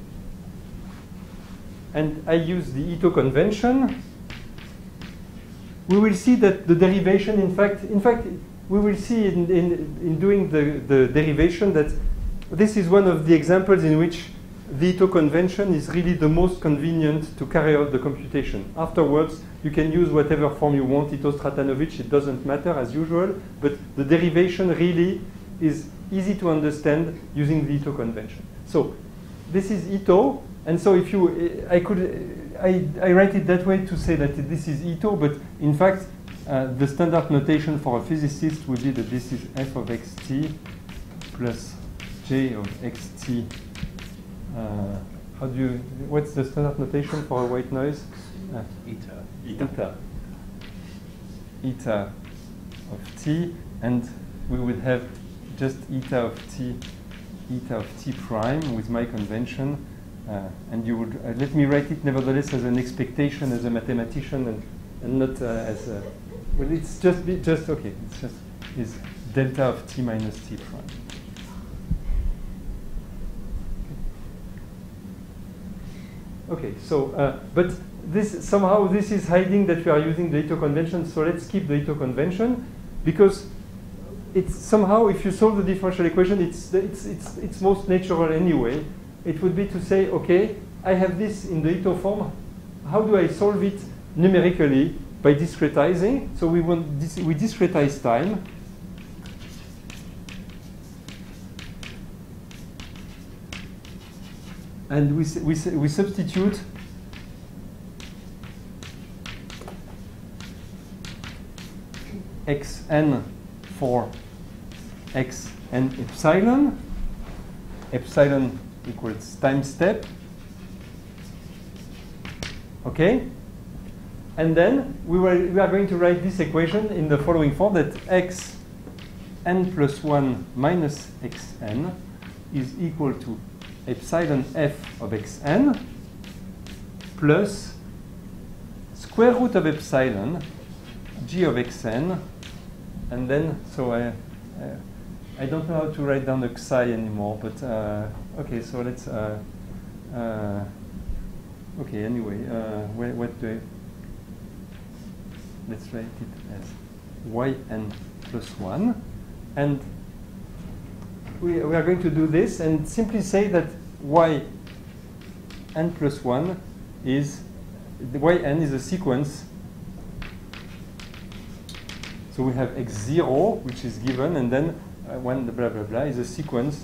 And I use the Ito convention. We will see that the derivation, in fact, in fact, we will see in, in, in doing the, the derivation that this is one of the examples in which the Ito convention is really the most convenient to carry out the computation. Afterwards, you can use whatever form you want, Ito Stratanovich, it doesn't matter as usual, but the derivation really is easy to understand using the Ito convention. So this is Ito, and so if you, I could, I, I write it that way to say that this is Ito, but in fact, uh, the standard notation for a physicist would be that this is f of xt plus j of xt. Uh, how do you, what's the standard notation for a white noise? Uh, Eta. Eta. Eta of t, and we would have just eta of t, eta of t prime with my convention. Uh, and you would uh, let me write it nevertheless as an expectation as a mathematician and, and not uh, as a, well, it's just be, just okay. It's just is delta of t minus t prime. Okay, so uh, but this somehow this is hiding that we are using the Ito convention. So let's keep the Ito convention because it's somehow if you solve the differential equation, it's it's it's it's most natural anyway. It would be to say, okay, I have this in the Ito form. How do I solve it numerically? By discretizing. So we want dis we discretize time. And we, we, we substitute xn for xn epsilon. Epsilon equals time step. Okay? And then we, were, we are going to write this equation in the following form, that x n plus one minus xn is equal to epsilon f of xn plus square root of epsilon g of xn, and then, so I, uh, I don't know how to write down the psi anymore, but uh, okay, so let's, uh, uh, okay, anyway, uh, where, what do I, let's write it as yn plus one, and we, we are going to do this and simply say that yn plus one is, the yn is a sequence. So we have x zero, which is given, and then uh, one the blah blah blah is a sequence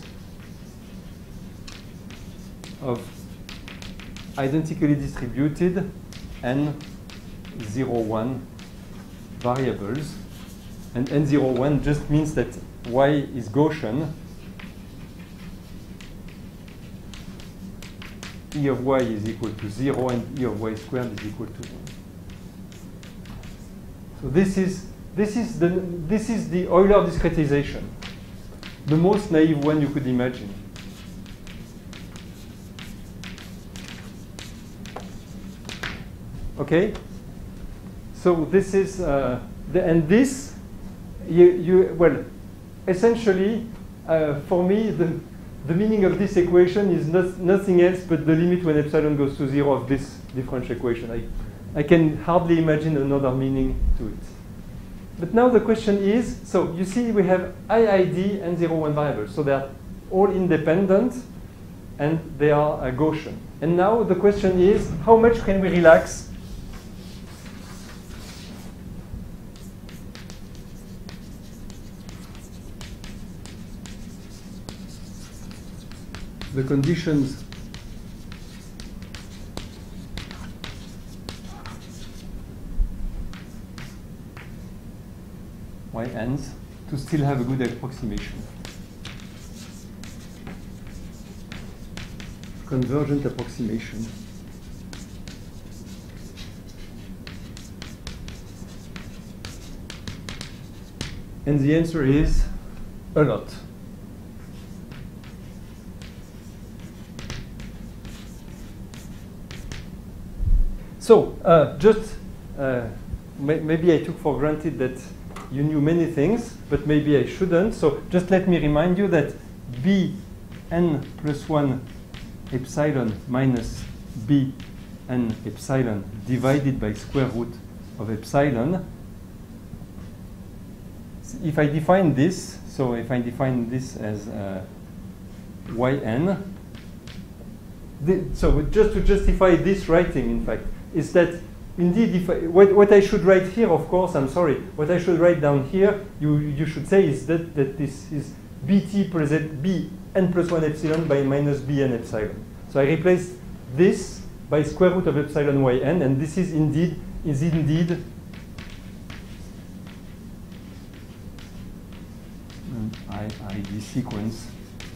of identically distributed n zero one variables, and n zero one just means that y is Gaussian. E of y is equal to zero, and E of y squared is equal to one. So this is this is the this is the Euler discretization, the most naive one you could imagine. Okay. So this is uh, the, and this you you well essentially uh, for me the. The meaning of this equation is not, nothing else but the limit when epsilon goes to zero of this differential equation. I, I can hardly imagine another meaning to it. But now the question is, so you see we have I I D and zero one variables. So they are all independent and they are uh, Gaussian. And now the question is, how much can we relax the conditions Yns to still have a good approximation, convergent approximation. And the answer is a lot. So uh, just uh, may maybe I took for granted that you knew many things, but maybe I shouldn't. So just let me remind you that b n plus one epsilon minus b n epsilon divided by square root of epsilon. If I define this, so if I define this as uh, yn, the, so just to justify this writing, in fact, is that indeed, if I, what, what I should write here, of course, I'm sorry, what I should write down here, you, you should say is that, that this is bt present b n plus one epsilon by minus b n epsilon. So I replace this by square root of epsilon yn, and this is indeed, is indeed an I I D sequence.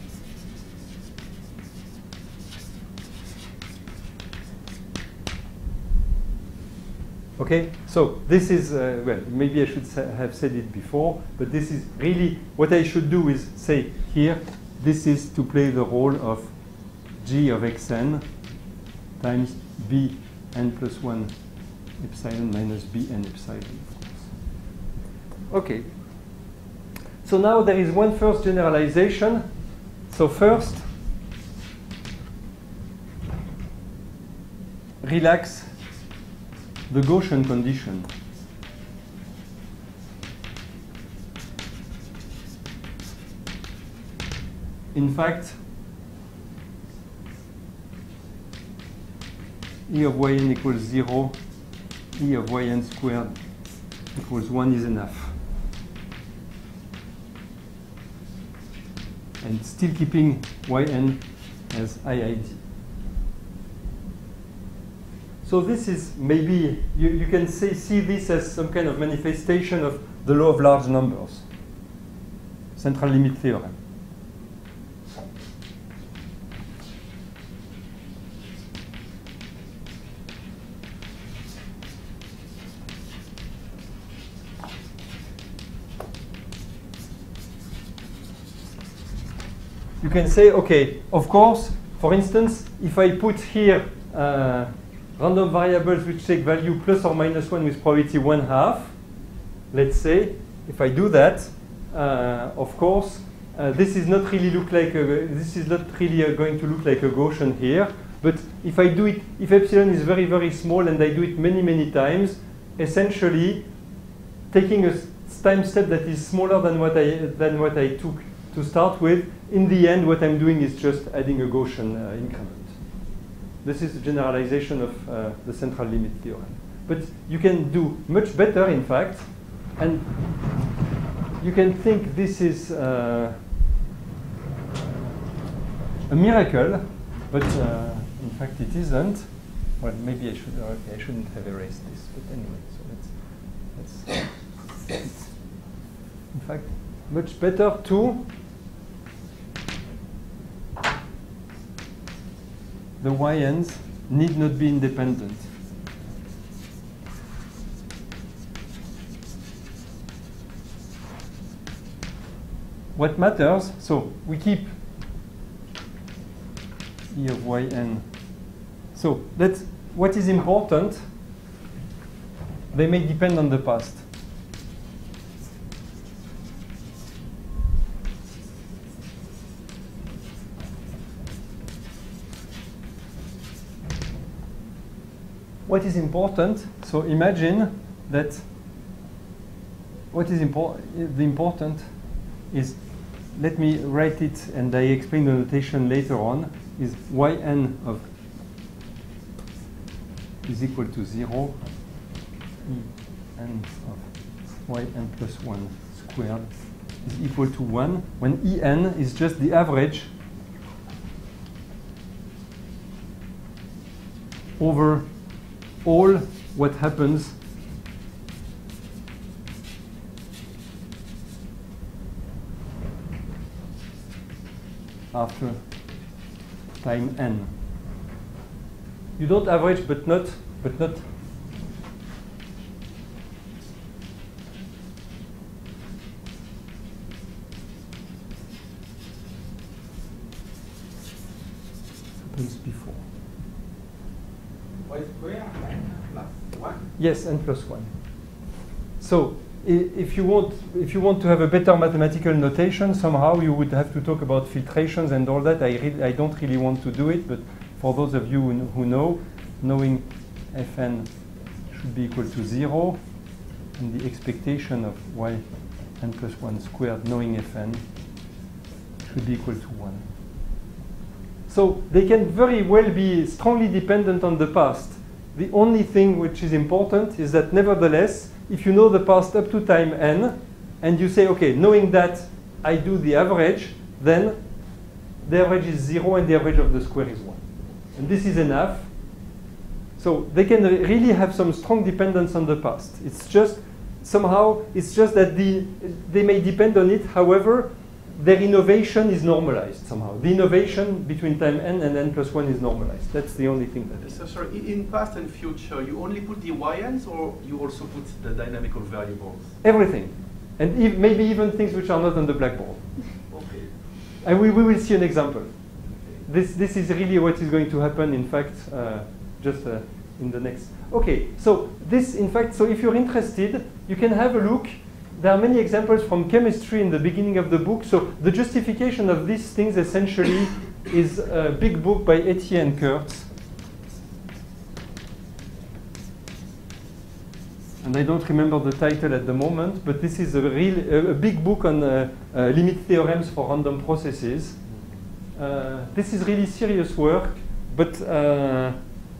Okay, so this is, uh, well, maybe I should sa have said it before, but this is really, what I should do is say here, this is to play the role of g of xn times b n plus one epsilon minus b n epsilon, of course. Okay, so now there is one first generalization. So first, relax the Gaussian condition. In fact, E of yn equals zero, E of yn squared equals one is enough. And still keeping yn as I I D. So this is maybe, you, you can say, see this as some kind of manifestation of the law of large numbers, central limit theorem. You can say, okay, of course, for instance, if I put here uh, random variables which take value plus or minus one with probability one half, let's say, if I do that, uh, of course, uh, this is not really look like a, this is not really uh, going to look like a Gaussian here. But if I do it, if epsilon is very very small and I do it many many times, essentially taking a time step that is smaller than what I than what I took to start with, in the end, what I'm doing is just adding a Gaussian uh, increment. This is the generalization of uh, the central limit theorem. But you can do much better, in fact, and you can think this is uh, a miracle, but uh, in fact it isn't. Well, maybe I should. Okay, I shouldn't have erased this, but anyway. So let's. let's it's in fact, much better to. The yns need not be independent. What matters, so we keep E of yn. So that's what is important. They may depend on the past. What is important, so imagine that what is important, the important is, let me write it and I explain the notation later on, is yn of is equal to zero, en of yn plus one squared is equal to one, when en is just the average over all what happens after time n. You don't average, but not, but not. Happens before. Y square? Yes, n plus one. So i if you want, if you want to have a better mathematical notation, somehow you would have to talk about filtrations and all that. I, re I don't really want to do it, but for those of you who, kn who know, knowing Fn should be equal to zero, and the expectation of y n plus one squared, knowing Fn, should be equal to one. So they can very well be strongly dependent on the past. The only thing which is important is that nevertheless, if you know the past up to time n, and you say, okay, knowing that I do the average, then the average is zero and the average of the square is one. And this is enough. So they can re really have some strong dependence on the past. It's just, somehow, it's just that the, they may depend on it. However, their innovation is normalized somehow. The innovation between time n and n plus one is normalized. That's the only thing that is. So sorry, in past and future, you only put the yns or you also put the dynamical variables? Everything. And ev maybe even things which are not on the blackboard. Okay. And we, we will see an example. This, this is really what is going to happen, in fact, uh, just uh, in the next. Okay, so this, in fact, so if you're interested, you can have a look. There are many examples from chemistry in the beginning of the book. So the justification of these things essentially is a big book by Etienne Kurtz. And I don't remember the title at the moment, but this is a, real, a, a big book on uh, uh, limit theorems for random processes. Uh, this is really serious work, but uh,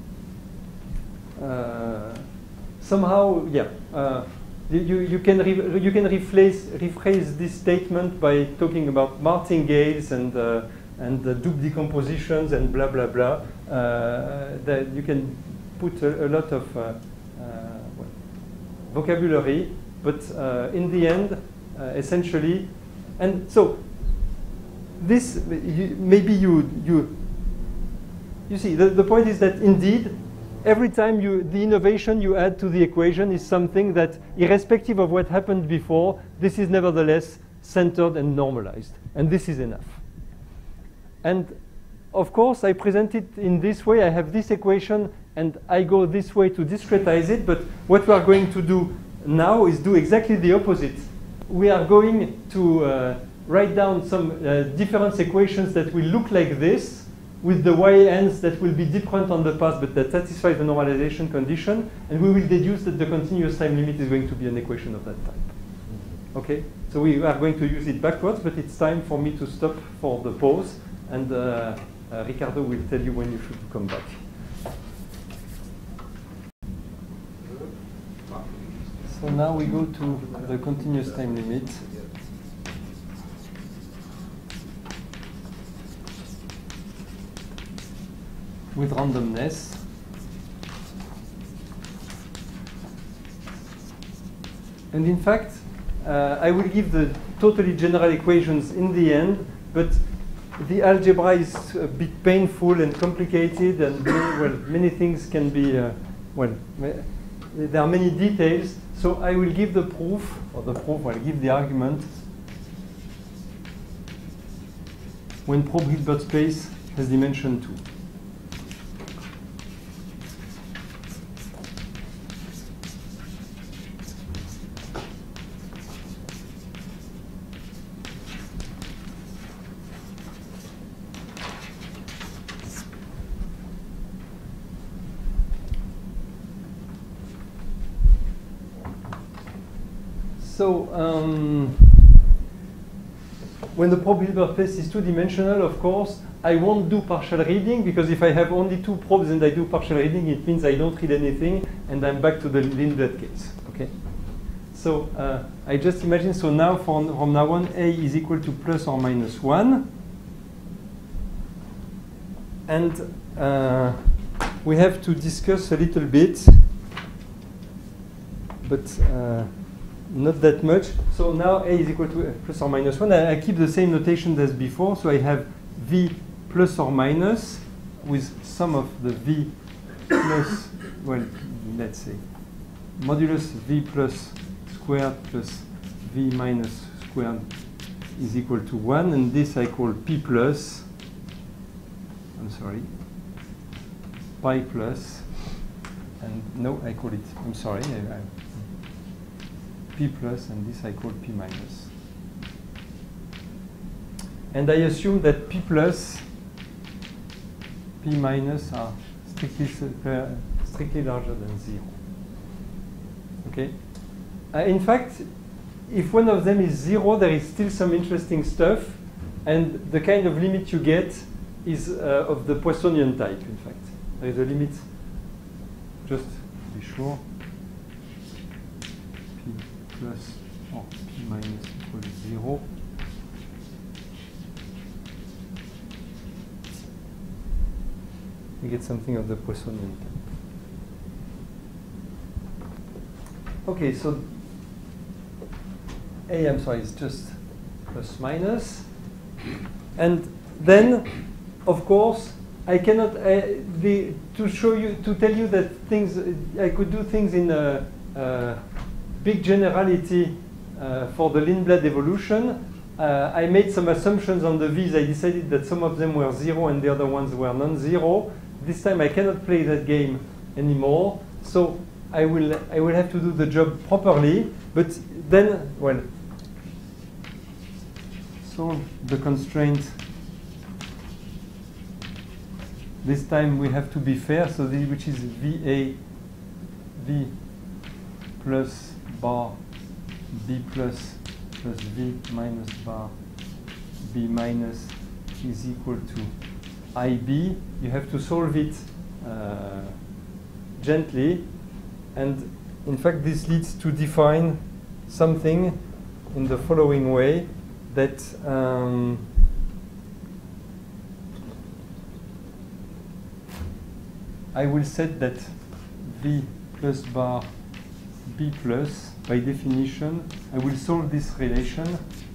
uh, somehow, yeah. Uh, You, you can, re you can rephrase, rephrase this statement by talking about martingales and, uh, and uh, Doob decompositions and blah, blah, blah. Uh, that you can put a, a lot of uh, uh, well, vocabulary, but uh, in the end, uh, essentially, and so this, you, maybe you, you, you see, the, the point is that indeed, every time you, the innovation you add to the equation is something that, irrespective of what happened before, this is nevertheless centered and normalized. And this is enough. And of course, I present it in this way. I have this equation, and I go this way to discretize it. But what we are going to do now is do exactly the opposite. We are going to uh, write down some uh, difference equations that will look like this, with the y-ns that will be different on the past, but that satisfy the normalization condition, and we will deduce that the continuous time limit is going to be an equation of that type. Okay? So we are going to use it backwards, but it's time for me to stop for the pause, and uh, uh, Ricardo will tell you when you should come back. So now we go to the continuous time limit. With randomness. And in fact, uh, I will give the totally general equations in the end, but the algebra is a bit painful and complicated, and many, well, many things can be, uh, well, there are many details, so I will give the proof, or the proof, I'll give the argument when probe Hilbert space has dimension two. So um, when the probe Hilbert space is two-dimensional, of course, I won't do partial reading, because if I have only two probes and I do partial reading, it means I don't read anything, and I'm back to the Lindblad case. Okay. So uh, I just imagine, so now from, from now on, A is equal to plus or minus one. And uh, we have to discuss a little bit, but uh, not that much. So now A is equal to plus or minus one. I, I keep the same notation as before. So I have V plus or minus with sum of the V plus, well, let's say, modulus V plus squared plus V minus squared is equal to one. And this I call P plus, I'm sorry, pi plus and no, I call it, I'm sorry, I, I, P plus, and this I call P minus. And I assume that P plus, P minus are strictly, uh, strictly larger than zero. Okay? Uh, in fact, if one of them is zero, there is still some interesting stuff, and the kind of limit you get is uh, of the Poissonian type, in fact. There is a limit, just to be sure, P plus or P minus equals zero. You get something of the Poissonian type. Okay, so A, I'm sorry, is just plus minus. And then, of course, I cannot, uh, the, to show you, to tell you that things, uh, I could do things in a, a big generality uh, for the Lindblad evolution. Uh, I made some assumptions on the V's. I decided that some of them were zero and the other ones were non-zero. This time I cannot play that game anymore. So I will, I will have to do the job properly. But then, well, solve the constraint. This time we have to be fair, so the, which is V A V plus bar B plus plus V minus bar B minus is equal to I B. You have to solve it uh, gently, and in fact this leads to define something in the following way, that um, I will set that V plus bar B plus, by definition, I will solve this relation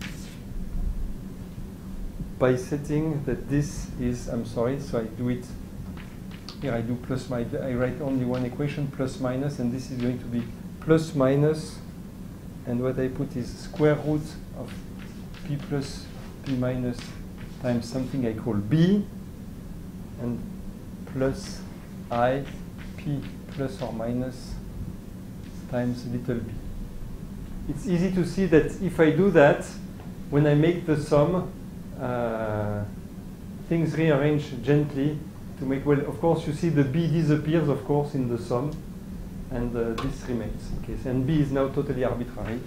by setting that this is, I'm sorry, so I do it, here I do plus, my, I write only one equation, plus minus, and this is going to be plus minus, and what I put is square root of P plus P minus times something I call B, and plus I P plus or minus times little b. It's easy to see that if I do that, when I make the sum, uh, things rearrange gently to make, well, of course, you see the b disappears, of course, in the sum, and uh, this remains. Okay, so, and b is now totally arbitrary.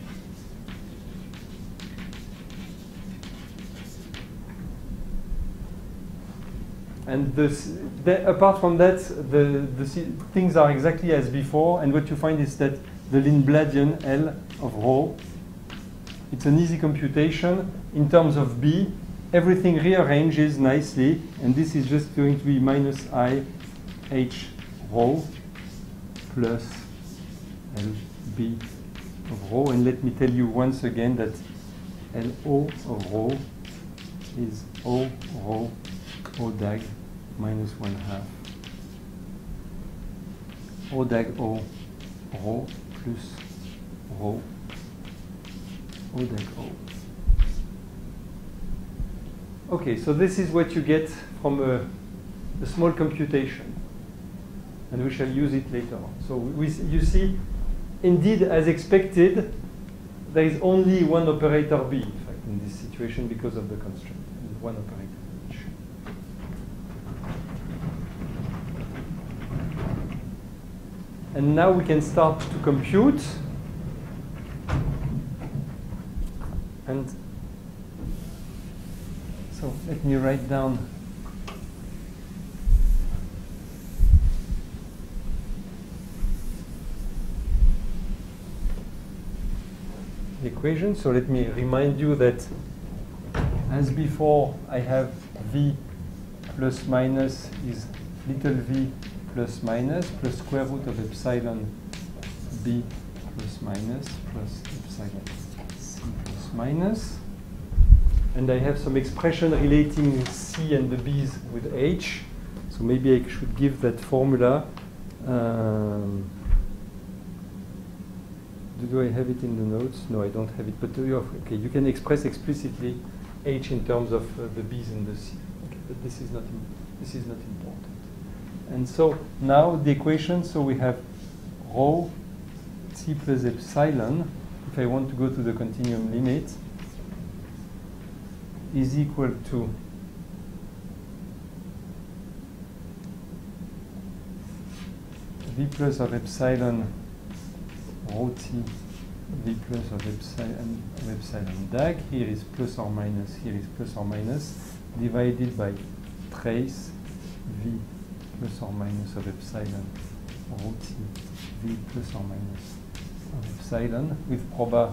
And this, the, apart from that, the, the things are exactly as before. And what you find is that the Lindbladian L of rho, it's an easy computation. In terms of B, everything rearranges nicely. And this is just going to be minus I H rho plus L B of rho. And let me tell you once again that L O of rho is O rho O dag minus one half O dag O rho plus rho O dag O. Okay, so this is what you get from a, a small computation, and we shall use it later on. So we, you see, indeed, as expected, there is only one operator B, in fact, in this situation because of the constraint. There's one operator. And now we can start to compute. And so let me write down the equation. So let me remind you that as before, I have V plus minus is little v plus minus plus square root of epsilon b plus minus plus epsilon c plus minus. And I have some expression relating c and the b's with h. So maybe I should give that formula. Um, do I have it in the notes? No, I don't have it. But you have, okay, you can express explicitly h in terms of uh, the b's and the c. Okay, but this is not this is not important. And so now the equation, so we have rho t plus epsilon, if I want to go to the continuum limit, is equal to v plus of epsilon rho t v plus of epsilon, of epsilon dag. Here is plus or minus, here is plus or minus, divided by trace v plus or minus of epsilon rho t v plus or minus of epsilon with proba,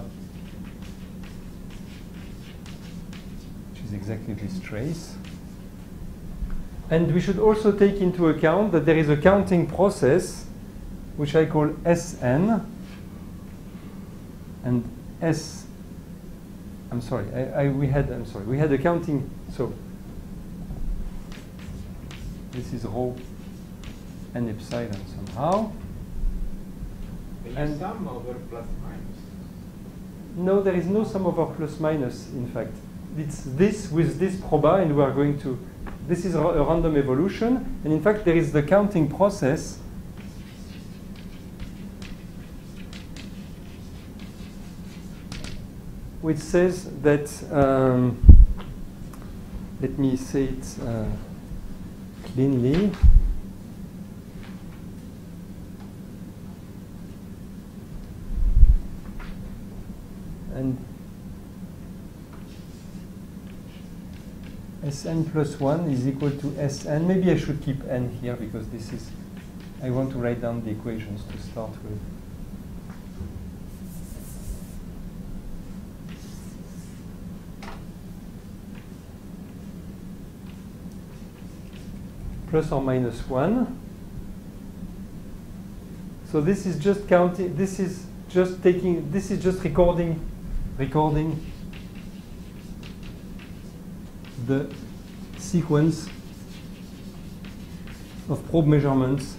which is exactly this trace. And we should also take into account that there is a counting process which I call S N, and S, I'm sorry, I, I, we had, I'm sorry, we had a counting, so this is rho and epsilon somehow. And sum over plus minus. No, there is no sum over plus minus, in fact. It's this with this proba, and we are going to, this is a random evolution, and in fact there is the counting process which says that, um, let me say it uh, cleanly. And Sn plus one is equal to Sn. Maybe I should keep n here because this is, I want to write down the equations to start with. Plus or minus one. So this is just counting, this is just taking, this is just recording, recording the sequence of probe measurements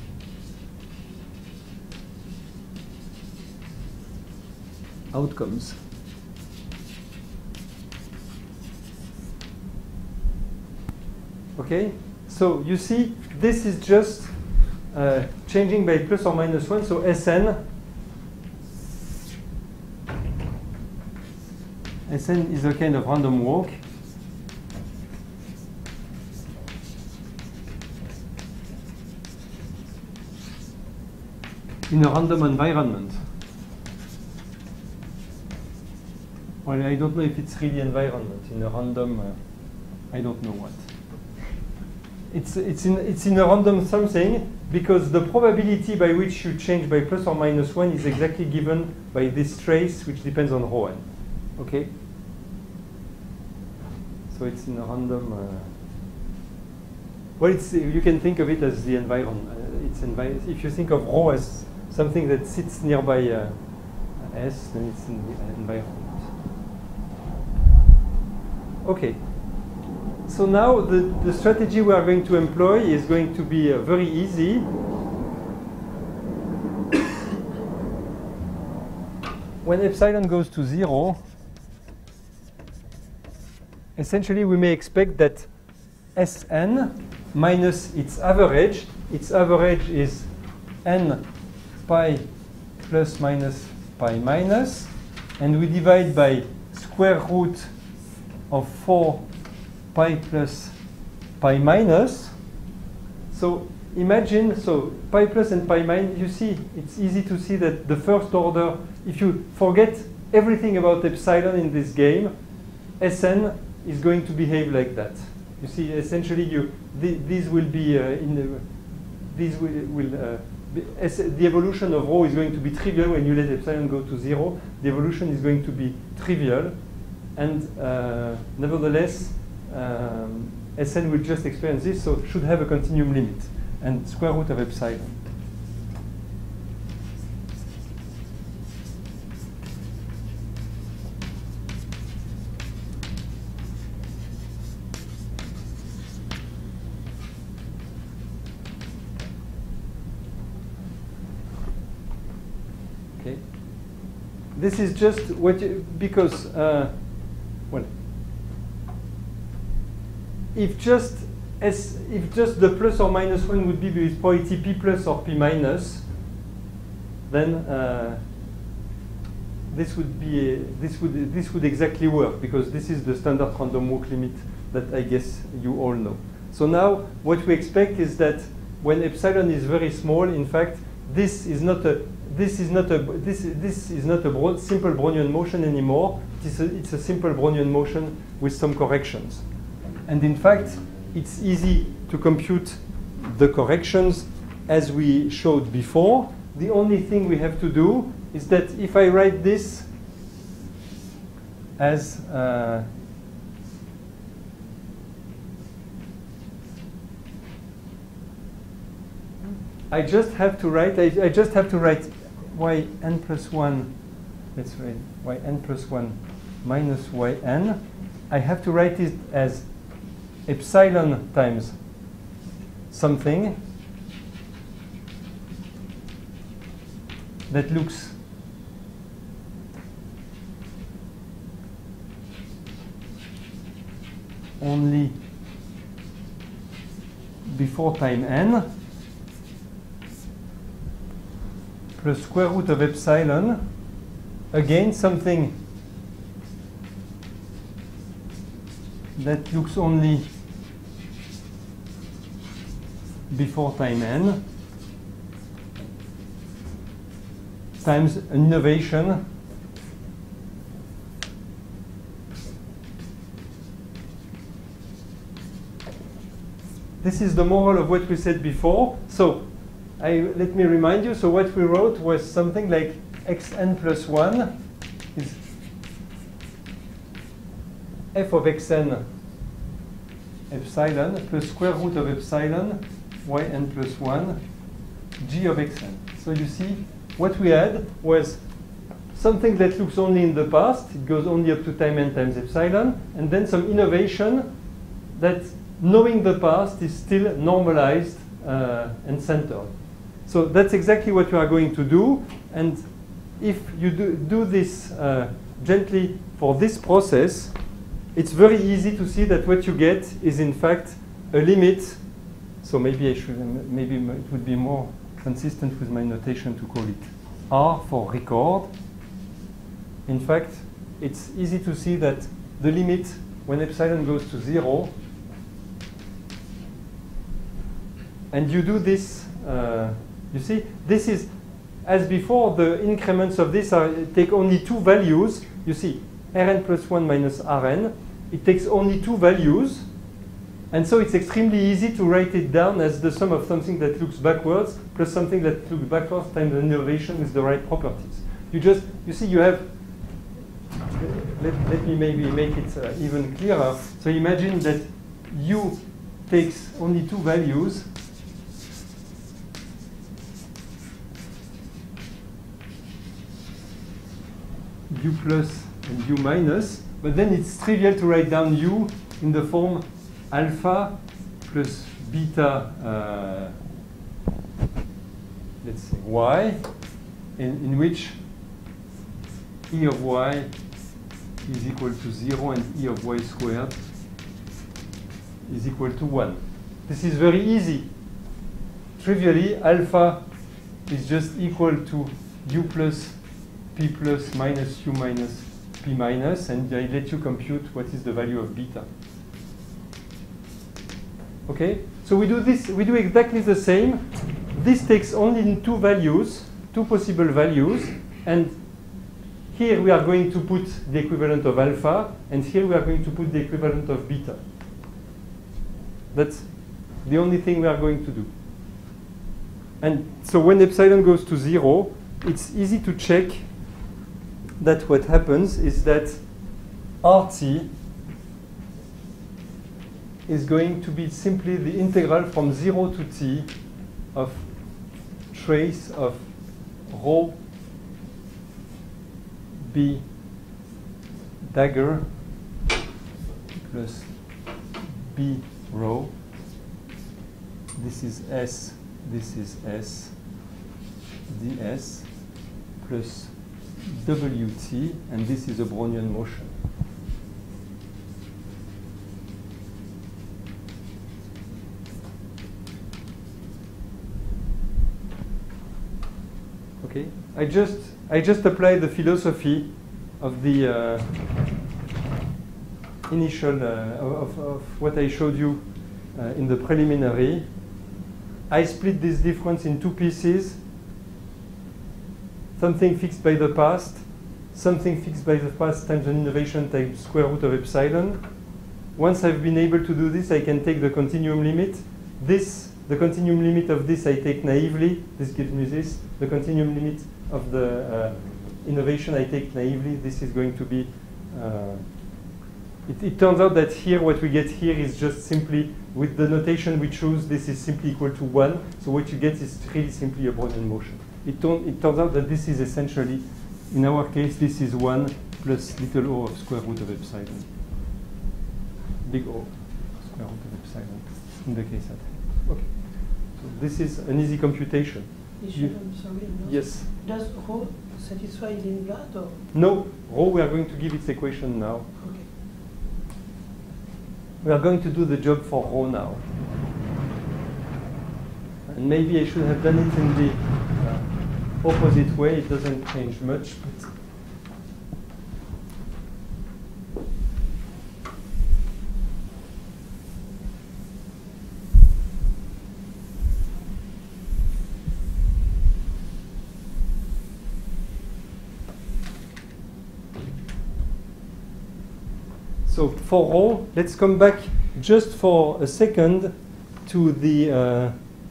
outcomes. Okay? So you see, this is just uh, changing by plus or minus one, so Sn, Sn is a kind of random walk. In a random environment. Well, I don't know if it's really environment, in a random, uh, I don't know what. It's, it's, in, it's in a random something because the probability by which you change by plus or minus one is exactly given by this trace which depends on rho n. Okay? So it's in a random, uh, well, it's, you can think of it as the environment. Uh, it's envi if you think of rho as something that sits nearby uh, S, then it's in the environment. Okay. So now the, the strategy we are going to employ is going to be uh, very easy. When epsilon goes to zero, essentially we may expect that Sn minus its average, its average is n pi plus minus pi minus, and we divide by square root of four pi plus pi minus. So imagine, so pi plus and pi minus, you see, it's easy to see that the first order, if you forget everything about epsilon in this game, Sn is going to behave like that. You see, essentially, you th these will be uh, in the, these will, will uh, be, as the evolution of rho is going to be trivial when you let epsilon go to zero. The evolution is going to be trivial, and uh, nevertheless, um, Sn will just experience this, so should have a continuum limit and square root of epsilon. Okay. This is just what you, because uh, well, if just S, if just the plus or minus one would be with probability p plus or p minus, then uh, this would be a, this would this would exactly work, because this is the standard random walk limit that I guess you all know. So now what we expect is that when epsilon is very small, in fact, this is not a this is not a this this is not a Bro simple Brownian motion anymore. It is a, it's a simple Brownian motion with some corrections, and in fact, it's easy to compute the corrections as we showed before. The only thing we have to do is that if I write this as uh, I just have to write I, I just have to write yn plus one, let's write yn plus one minus yn. I have to write it as epsilon times something that looks only before time n plus square root of epsilon, again something that looks only before time n, times an innovation this is the moral of what we said before. So I, let me remind you, so what we wrote was something like xn plus one is f of xn epsilon plus square root of epsilon yn plus one g of xn. So you see, what we had was something that looks only in the past, it goes only up to time n times epsilon, and then some innovation that, knowing the past, is still normalized uh, and centered. So that's exactly what you are going to do, and if you do, do this uh, gently for this process, it's very easy to see that what you get is in fact a limit. So maybe I should, maybe it would be more consistent with my notation to call it R for record. In fact, it's easy to see that the limit when epsilon goes to zero, and you do this, uh, you see, this is, as before, the increments of this are, take only two values. You see, Rn plus one minus Rn, it takes only two values, and so it's extremely easy to write it down as the sum of something that looks backwards plus something that looks backwards times an innovation with the right properties. You just, you see, you have, let, let me maybe make it uh, even clearer. So imagine that U takes only two values, U plus and U minus, but then it's trivial to write down U in the form alpha plus beta, uh, let's say y, in, in which E of y is equal to zero and E of y squared is equal to one. This is very easy. Trivially, alpha is just equal to U plus P plus minus U minus P minus, and I let you compute what is the value of beta. Okay, so we do this, we do exactly the same. This takes only two values, two possible values, and here we are going to put the equivalent of alpha, and here we are going to put the equivalent of beta. That's the only thing we are going to do. And so when epsilon goes to zero, it's easy to check that what happens is that R T is going to be simply the integral from zero to t of trace of rho b dagger plus b rho. This is S, this is S, ds plus W T, and this is a Brownian motion. Okay, I just I just apply the philosophy of the uh, initial uh, of, of what I showed you uh, in the preliminary. I split this difference in two pieces. Something fixed by the past, something fixed by the past times an innovation times square root of epsilon. Once I've been able to do this, I can take the continuum limit. This, the continuum limit of this I take naively. This gives me this. The continuum limit of the uh, innovation I take naively. This is going to be, uh, it, it turns out that here what we get here is just simply, with the notation we choose, this is simply equal to one. So what you get is really simply a Brownian motion. It, it turns out that this is essentially, in our case, this is one plus little o of square root of epsilon. Big O square root of epsilon in the case at hand. Okay. So this is an easy computation. You, I'm sorry, I'm yes. Does rho satisfy Lindblad or? No, rho we are going to give its equation now. Okay. We are going to do the job for rho now. And maybe I should have done it in the uh, opposite way. It doesn't change much, but so for rho, let's come back just for a second to the uh,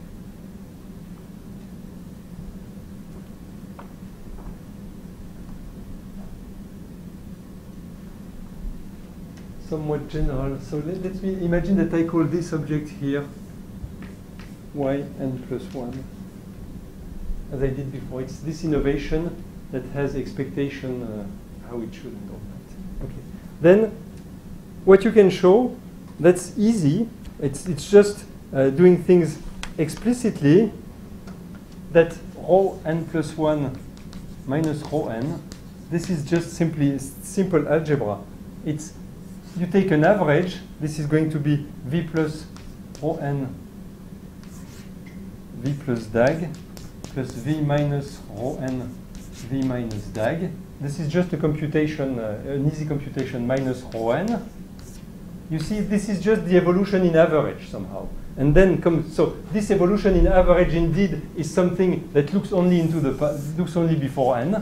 somewhat general. So let, let me imagine that I call this object here y n plus one, as I did before. It's this innovation that has expectation uh, how it should and all that. Okay. Then what you can show, that's easy. It's, it's just uh, doing things explicitly, that rho n plus one minus rho n, this is just simply simple algebra. It's, you take an average, this is going to be v plus rho n v plus dag plus v minus rho n v minus dag. This is just a computation, uh, an easy computation minus rho n. You see, this is just the evolution in average somehow. And then comes, so this evolution in average indeed is something that looks only into the, looks only before n.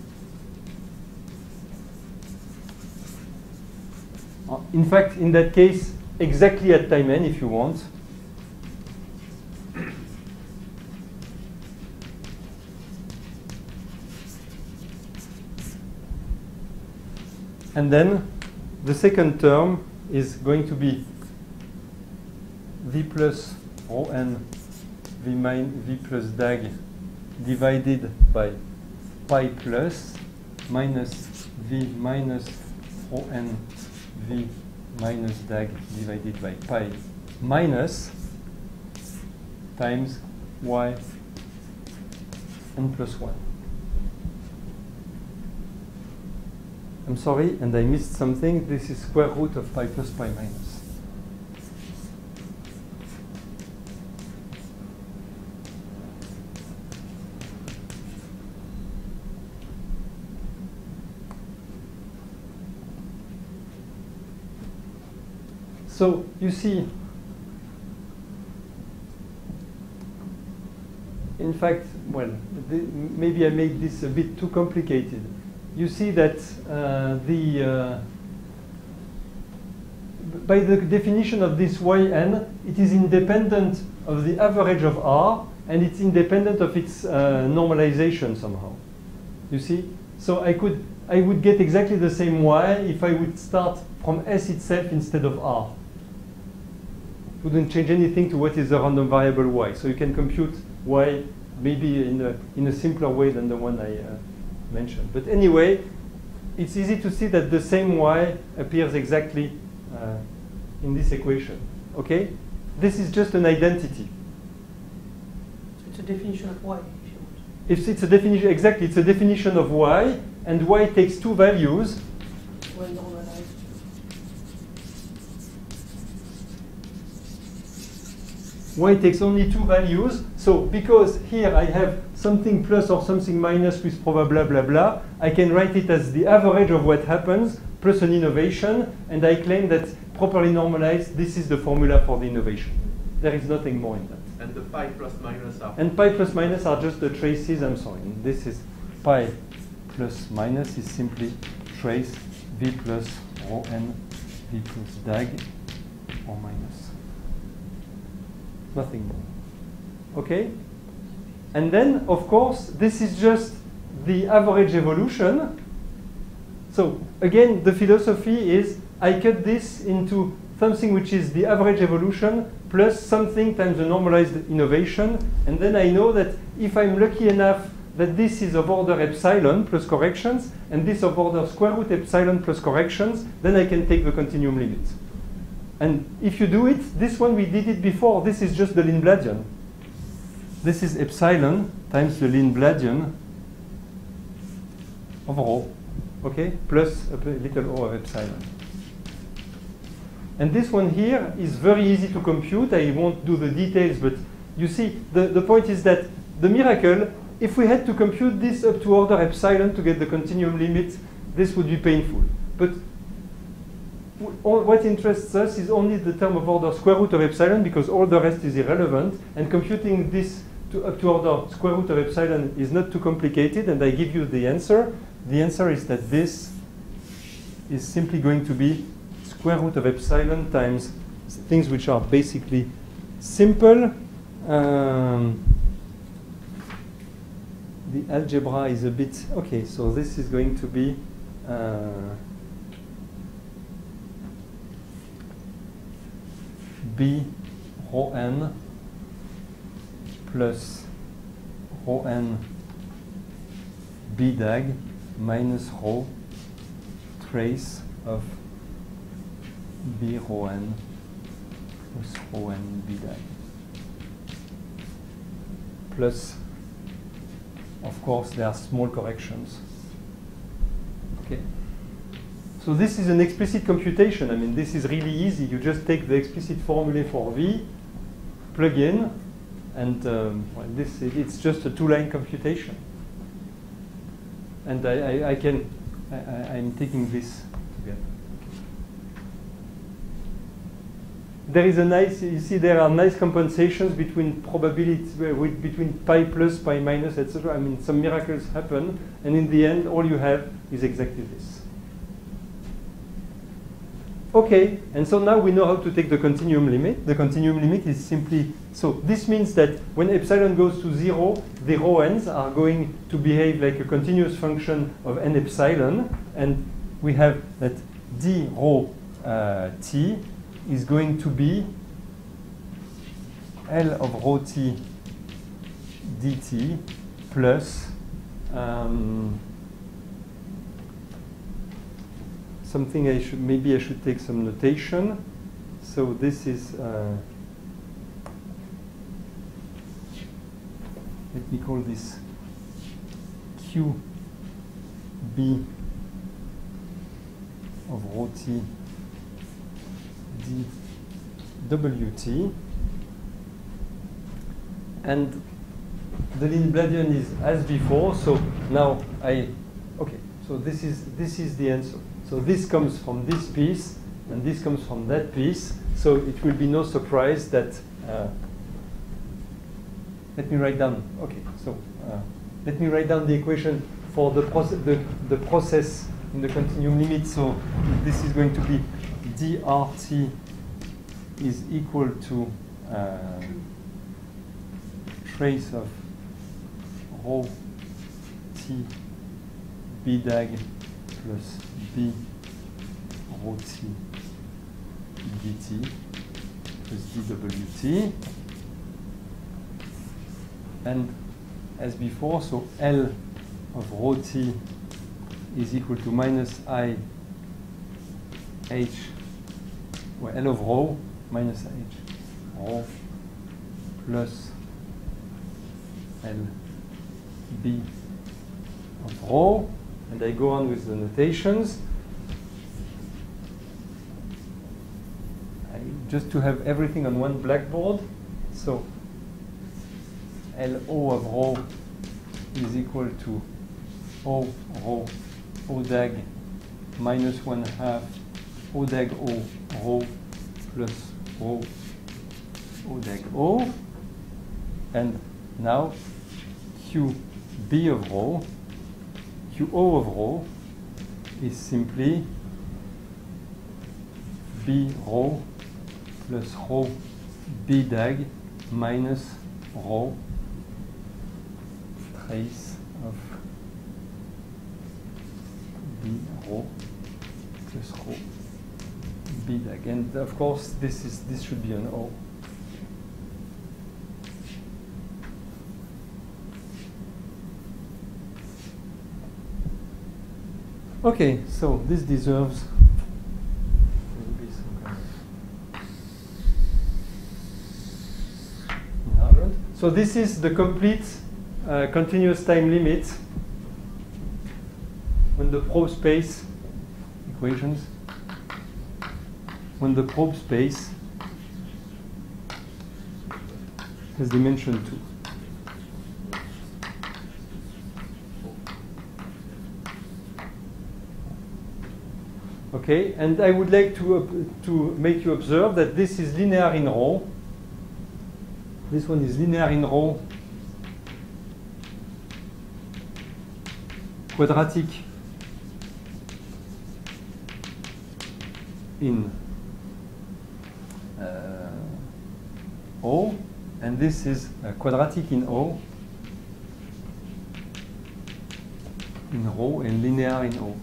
Uh, in fact, in that case, exactly at time n if you want. And then the second term is going to be v plus rho n v, min, v plus dag divided by pi plus minus v minus rho n v minus dag divided by pi minus times y n plus one. I'm sorry, and I missed something. This is square root of pi plus pi minus. So you see, in fact, well, the, maybe I made this a bit too complicated. You see that uh, the uh, by the definition of this yn, it is independent of the average of R, and it's independent of its uh, normalization somehow. You see? So I could I would get exactly the same y if I would start from S itself instead of R. It wouldn't change anything to what is the random variable y. So you can compute y maybe in a in a simpler way than the one I uh, mentioned. But anyway, it's easy to see that the same y appears exactly uh, in this equation. Okay? This is just an identity. So it's a definition of y, if you want. If it's a definition, exactly, it's a definition of y, and y takes two values. Well normalized. Y takes only two values. So because here I have something plus or something minus with proba blah blah blah, I can write it as the average of what happens plus an innovation, and I claim that properly normalized, this is the formula for the innovation. There is nothing more in that. And the pi plus minus are. And pi plus minus are just the traces, I'm sorry. And this is pi plus minus is simply trace v plus rho n v plus dag or minus. Nothing more. Okay? And then, of course, this is just the average evolution. So again, the philosophy is I cut this into something which is the average evolution plus something times the normalized innovation. And then I know that if I'm lucky enough that this is of order epsilon plus corrections, and this of order square root epsilon plus corrections, then I can take the continuum limit. And if you do it, this one we did it before, this is just the Lindbladian. This is epsilon times the Lindbladian of rho, okay, plus a little o of epsilon. And this one here is very easy to compute. I won't do the details, but you see, the, the point is that the miracle, if we had to compute this up to order epsilon to get the continuum limit, this would be painful. But all, what interests us is only the term of order square root of epsilon, because all the rest is irrelevant, and computing this to, up to order square root of epsilon is not too complicated, and I give you the answer. The answer is that this is simply going to be square root of epsilon times things which are basically simple. Um, the algebra is a bit, okay, so this is going to be uh, b rho n plus rho n b dag minus rho trace of b rho n plus rho n b dag plus, of course, there are small corrections. Okay. So this is an explicit computation. I mean, this is really easy. You just take the explicit formula for v, plug in, and um, well, this it's just a two-line computation. And I, I, I can, I, I, I'm taking this together. There is a nice, you see, there are nice compensations between probabilities, uh, with, between pi plus, pi minus, et cetera. I mean, some miracles happen, and in the end, all you have is exactly this. Okay, and so now we know how to take the continuum limit. The continuum limit is simply, so this means that when epsilon goes to zero, the rho n's are going to behave like a continuous function of n epsilon, and we have that d rho uh, t is going to be L of rho t dt plus um, something I should, maybe I should take some notation. So this is, uh, let me call this Q B of rho t d W t, and the Lindbladian is as before. So now I, okay, so this is, this is the answer. So this comes from this piece, and this comes from that piece. So it will be no surprise that, uh, let me write down, okay, so uh, let me write down the equation for the, proce the, the process in the continuum limit. So this is going to be dRt is equal to uh, trace of rho t b dag plus b rho t dt plus dwt, and as before, so L of rho t is equal to minus I h, well, L of rho minus h rho plus L b of rho, and I go on with the notations. I, just to have everything on one blackboard, so L O of rho is equal to O rho O dag minus one half O dag O rho plus rho O dag O. And now Q B of rho, Q O of rho is simply B rho plus rho B dag minus rho trace of B rho plus rho B dag. And of course this is this should be an O. Okay, so this deserves maybe some kind of inherent. So this is the complete uh, continuous time limit when the probe space equations when the probe space has dimension two. Okay, and I would like to, uh, to make you observe that this is linear in rho. This one is linear in rho, quadratic in uh, O, and this is uh, quadratic in O, in rho, and linear in O.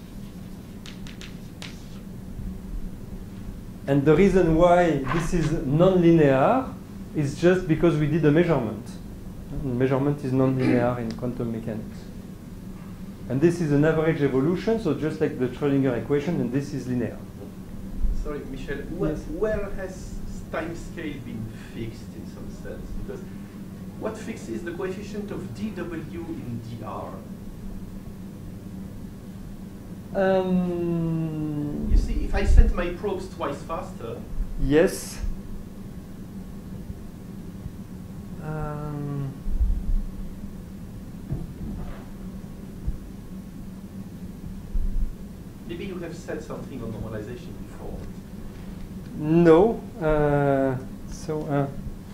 And the reason why this is non-linear is just because we did a measurement. And measurement is non-linear in quantum mechanics. And this is an average evolution, so just like the Schrödinger equation, and this is linear. Sorry, Michel, where, Yes. where has time scale been fixed in some sense? Because what fixes the coefficient of d W in dr? Um, You see, if I sent my probes twice faster, yes. Um, maybe you have said something on normalization before. no. Uh, so. Uh,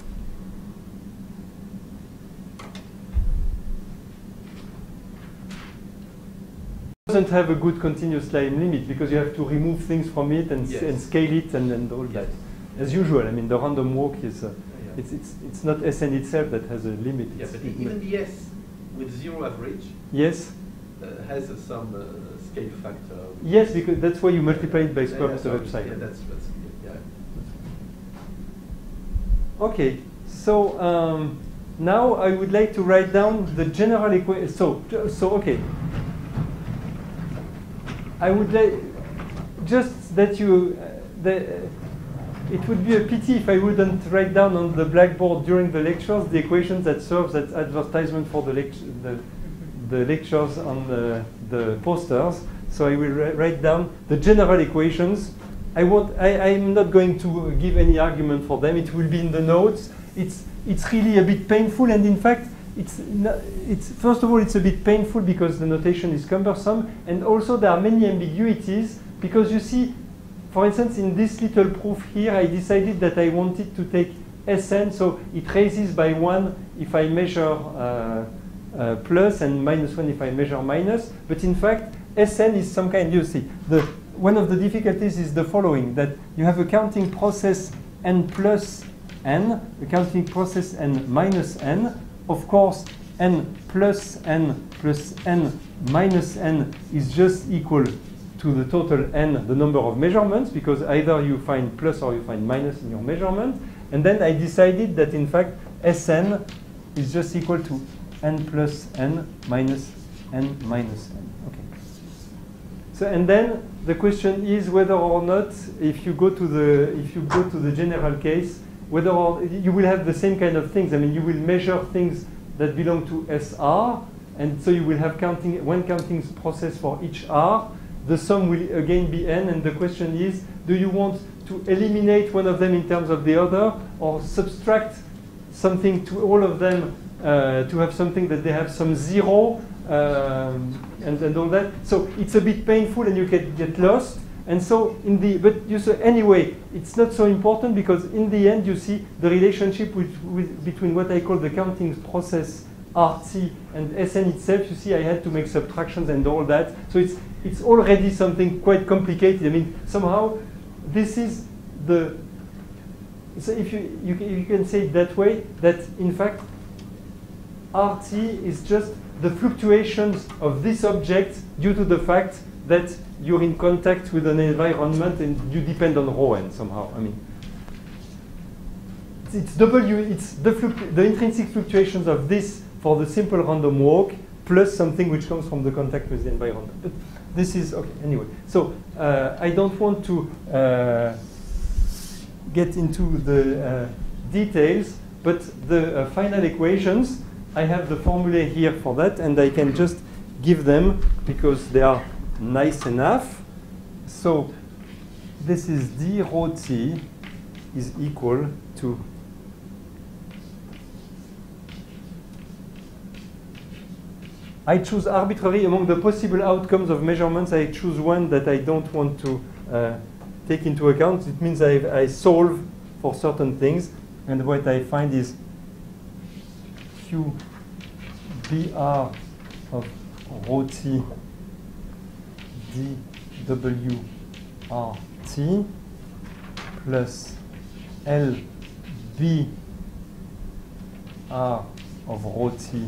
doesn't have a good continuous time limit because you have to remove things from it and, Yes. and scale it and, and all that. As usual, I mean, the random walk is, uh, Yeah. it's, it's, it's not S n itself that has a limit. Yeah, It's- but it- even the S with zero average yes, uh, has uh, some uh, scale factor. yes, because that's why you multiply it by Yeah, square yeah, root of sorry. epsilon. Yeah, that's, that's yeah. Okay, so um, now I would like to write down the general equation. So, so okay. I would like just that you, uh, the, uh, it would be a pity if I wouldn't write down on the blackboard during the lectures the equations that serve as advertisement for the, lect the, the lectures on the, the posters. So I will write down the general equations. I won't, I, I'm not going to give any argument for them. It will be in the notes. It's, it's really a bit painful, and in fact, It's, not, it's first of all, it's a bit painful because the notation is cumbersome, and also there are many ambiguities because you see, for instance, in this little proof here, I decided that I wanted to take S n, so it raises by one if I measure uh, uh, plus and minus one if I measure minus, but in fact, S n is some kind, you see, the, one of the difficulties is the following, that you have a counting process n plus n, a counting process n minus n. Of course, n plus n plus n minus n is just equal to the total n, the number of measurements, because either you find plus or you find minus in your measurement. And then I decided that, in fact, Sn is just equal to n plus n minus n minus n. Okay. So, and then the question is whether or not, if you go to the, if you go to the general case, whether or you will have the same kind of things. I mean, you will measure things that belong to S R, and so you will have counting one counting process for each R. The sum will again be n, and the question is, do you want to eliminate one of them in terms of the other, or subtract something to all of them uh, to have something that they have some zero um, and, and all that. So it's a bit painful and you can get lost. And so in the, but you say anyway, it's not so important because in the end you see the relationship with, with, between what I call the counting process R T and S N itself. You see I had to make subtractions and all that. So it's, it's already something quite complicated. I mean, somehow this is the, so if you, you, you can say it that way, that in fact R T is just the fluctuations of this object due to the fact that you're in contact with an environment and you depend on rho n somehow. I mean, it's, it's W, it's the, the intrinsic fluctuations of this for the simple random walk plus something which comes from the contact with the environment. But this is, okay, anyway. So uh, I don't want to uh, get into the uh, details, but the uh, final equations, I have the formulae here for that, and I can just give them because they are nice enough. So this is d rho t is equal to I choose arbitrary among the possible outcomes of measurements. I choose one that I don't want to uh, take into account. It means I, I solve for certain things, and what I find is Q B R of rho t d W R t plus L B R of rho t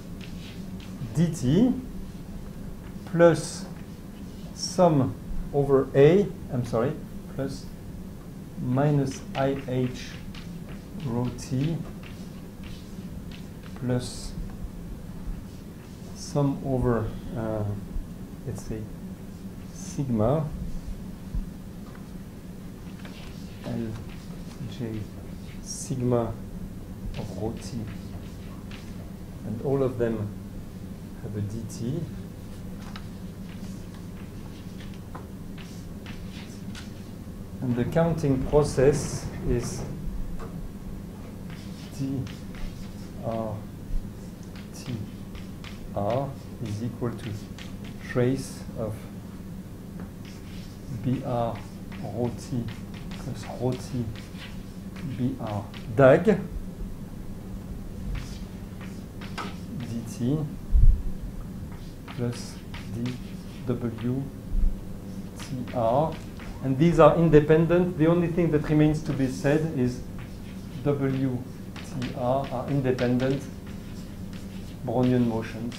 dt plus sum over A, I'm sorry, plus minus I H rho t plus sum over, uh, let's say, sigma L J sigma of rho t, and all of them have a dt. And the counting process is d r t r is equal to trace of B R rho t plus rho t B R dag dt plus d W T R. And these are independent. The only thing that remains to be said is W T R are independent Brownian motions.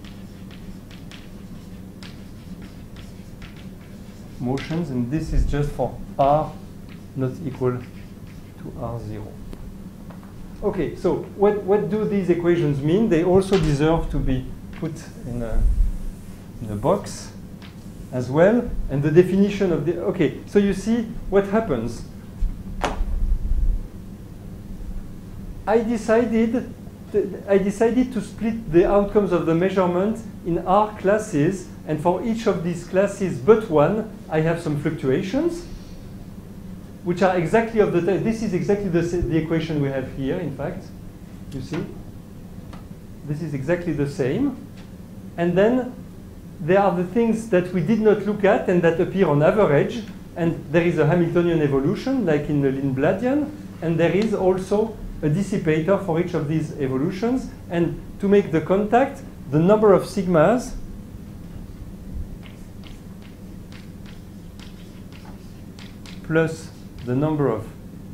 Motions, and this is just for R not equal to R zero. Okay, so what, what do these equations mean? They also deserve to be put in a, in a box as well. And the definition of the, okay, so you see what happens. I decided, to, I decided to split the outcomes of the measurement in R classes, and for each of these classes but one, I have some fluctuations, which are exactly of the type. This is exactly the, the equation we have here, in fact. You see? This is exactly the same. And then there are the things that we did not look at and that appear on average. And there is a Hamiltonian evolution, like in the Lindbladian. And there is also a dissipator for each of these evolutions. And to make the contact, the number of sigmas plus the number of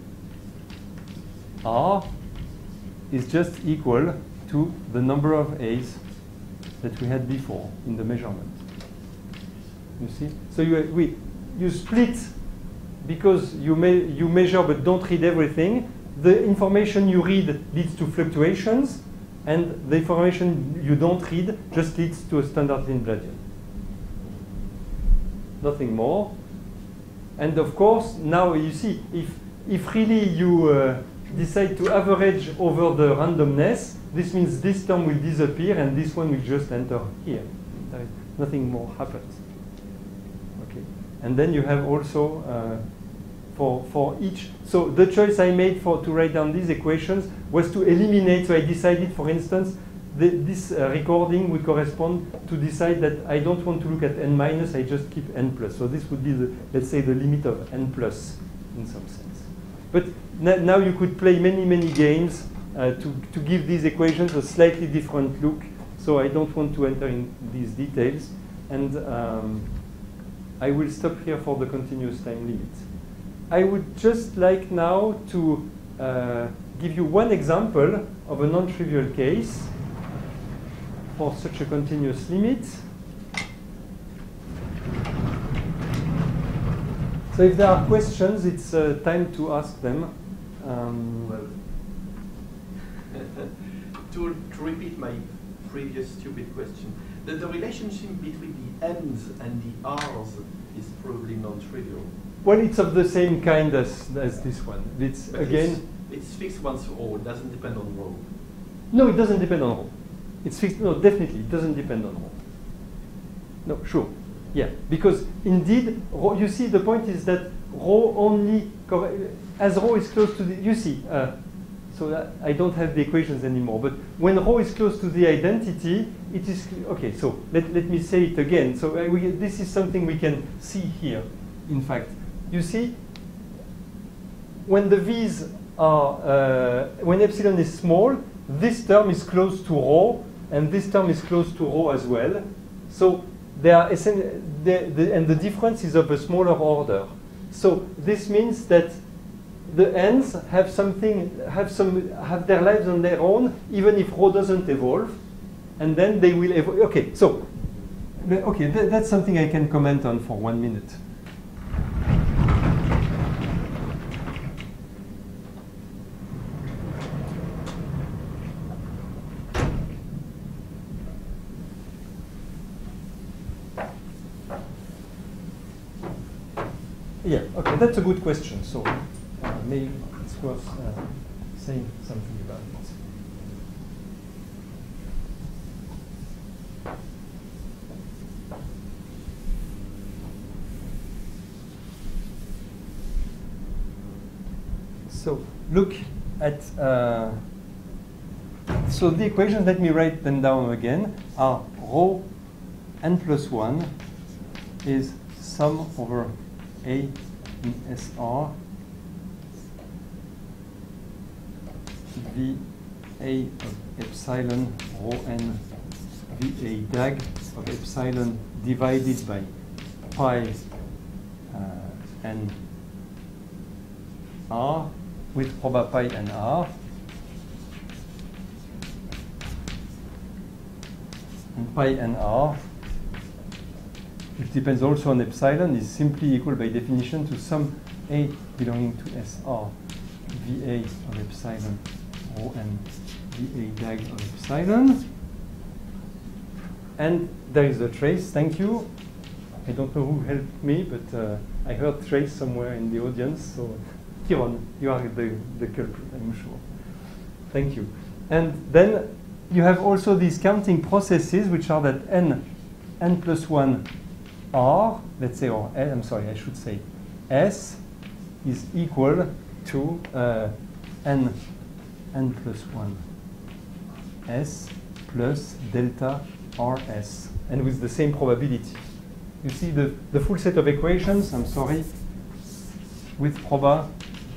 R is just equal to the number of A's that we had before in the measurement. You see? So you, we, you split because you, me, you measure but don't read everything. The information you read leads to fluctuations, and the information you don't read just leads to a standard Lindbladian. Nothing more. And of course, now you see, if, if really you uh, decide to average over the randomness, this means this term will disappear and this one will just enter here. There is nothing more happens. Okay. And then you have also uh, for, for each. So the choice I made for to write down these equations was to eliminate. So I decided, for instance, the, this uh, recording would correspond to decide that I don't want to look at n minus, I just keep n plus. So this would be, the, let's say, the limit of n plus in some sense. But now you could play many, many games uh, to, to give these equations a slightly different look. So I don't want to enter in these details. And um, I will stop here for the continuous time limit. I would just like now to uh, give you one example of a non-trivial case for such a continuous limit. So if there are questions, it's uh, time to ask them. Um, Well, to, to repeat my previous stupid question, the, the relationship between the n's and the r's is probably non-trivial. well, it's of the same kind as, as this one. It's But again. it's, it's fixed once for all. It doesn't depend on rho. No, it doesn't depend on rho. It's fixed. No, definitely, it doesn't depend on rho. No, sure. Yeah, because indeed, rho, you see, the point is that rho only, as rho is close to the, you see, uh, so that I don't have the equations anymore, but when rho is close to the identity, it is, okay, so let, let me say it again. So uh, we, this is something we can see here, in fact. You see, when the v's are, uh, when epsilon is small, this term is close to rho, and this term is close to rho as well. So they are the, the, and the difference is of a smaller order. So this means that the n's have something, have some, have their lives on their own, even if rho doesn't evolve, and then they will evolve. Okay, so okay, th that's something I can comment on for one minute. Yeah, okay, that's a good question. So uh, maybe it's worth uh, saying something about it. So look at, uh, so the equations, let me write them down again, are rho n plus one is sum over A in S R V A of epsilon rho n V A dag of epsilon divided by pi uh, n R with proba pi n R and pi n R, which depends also on epsilon, is simply equal by definition to sum A belonging to S R V A of epsilon rho n V A dag of epsilon. And there is a trace, thank you. I don't know who helped me, but uh, I heard trace somewhere in the audience. So Kiron, you are the, the culprit, I'm sure. Thank you. And then you have also these counting processes, which are that n, n plus one R, let's say, or L, I'm sorry, I should say S is equal to uh, n, n plus one S plus delta R S, and with the same probability. You see the, the full set of equations, I'm sorry, with proba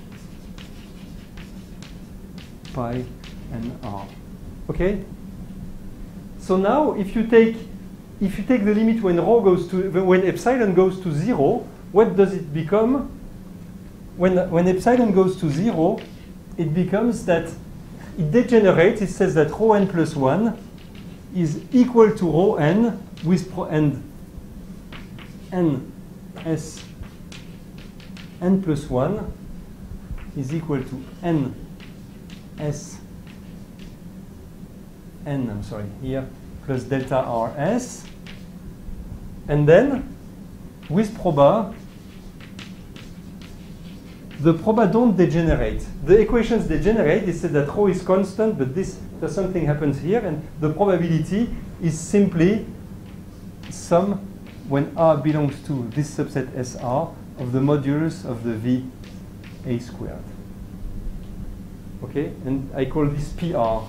pi and R. Okay? So now if you take if you take the limit when rho goes to when epsilon goes to zero, what does it become? When when epsilon goes to zero, it becomes that it degenerates. It says that rho n plus one is equal to rho n with pro and n s n plus one is equal to n s n, I'm sorry, here, plus delta R S. And then, with proba, the proba don't degenerate. The equations degenerate. They say that rho is constant, but this, there's something happens here, and the probability is simply sum, when R belongs to this subset S R, of the modulus of the V A squared. Okay, and I call this P R.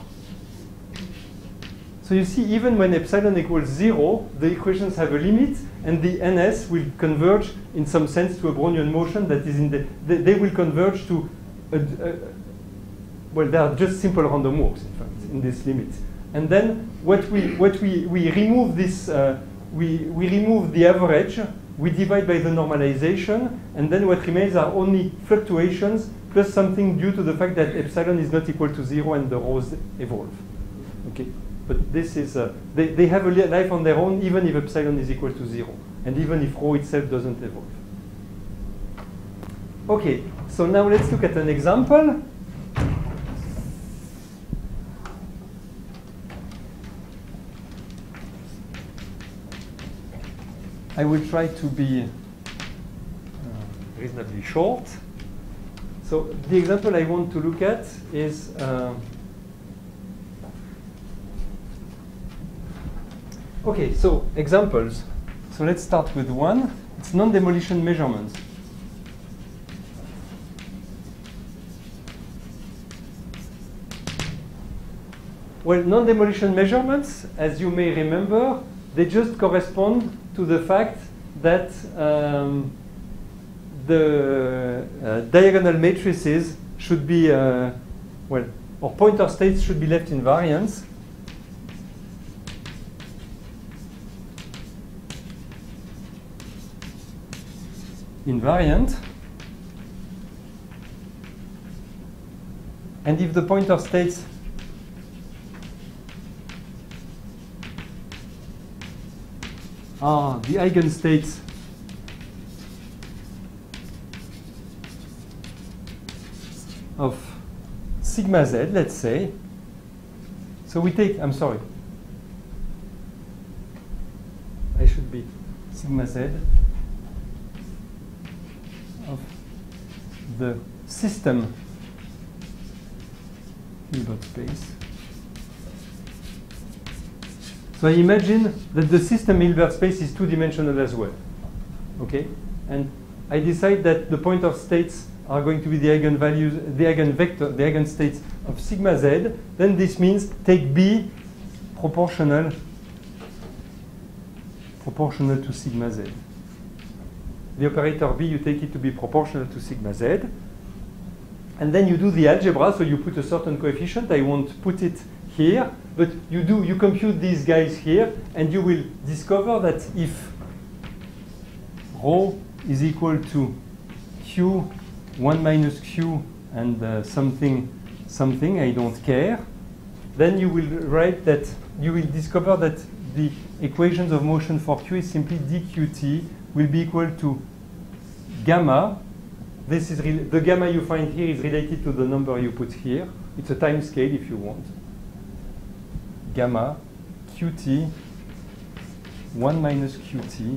So you see, even when epsilon equals zero, the equations have a limit, and the N S will converge in some sense to a Brownian motion that is in the, they, they will converge to, a, a, well, they are just simple random walks, in fact, in this limit. And then what we, what we, we remove this, uh, we, we remove the average, we divide by the normalization, and then what remains are only fluctuations plus something due to the fact that epsilon is not equal to zero and the rows evolve. Okay. But this is, uh, they, they have a life on their own even if epsilon is equal to zero, and even if rho itself doesn't evolve. Okay, so now let's look at an example. I will try to be uh, reasonably short. So the example I want to look at is uh, okay, so examples. So let's start with one. It's non-demolition measurements. Well, non-demolition measurements, as you may remember, they just correspond to the fact that um, the uh, diagonal matrices should be, uh, well, or pointer states should be left invariant. Invariant. And if the pointer states are the eigenstates of sigma z, let's say. So we take, I'm sorry, I should be sigma z of the system Hilbert space. So I imagine that the system Hilbert space is two-dimensional as well. Okay? And I decide that the pointer states are going to be the eigenvalues, the eigenvector, the eigenstates of sigma z. Then this means take B proportional proportional to sigma z. The operator B, you take it to be proportional to sigma z. And then you do the algebra, so you put a certain coefficient. I won't put it here, but you do you compute these guys here, and you will discover that if rho is equal to q one minus q and uh, something something, I don't care, then you will write that you will discover that the equations of motion for q is simply dqt will be equal to gamma. This is the gamma you find here is related to the number you put here. It's a time scale if you want. Gamma qt one minus qt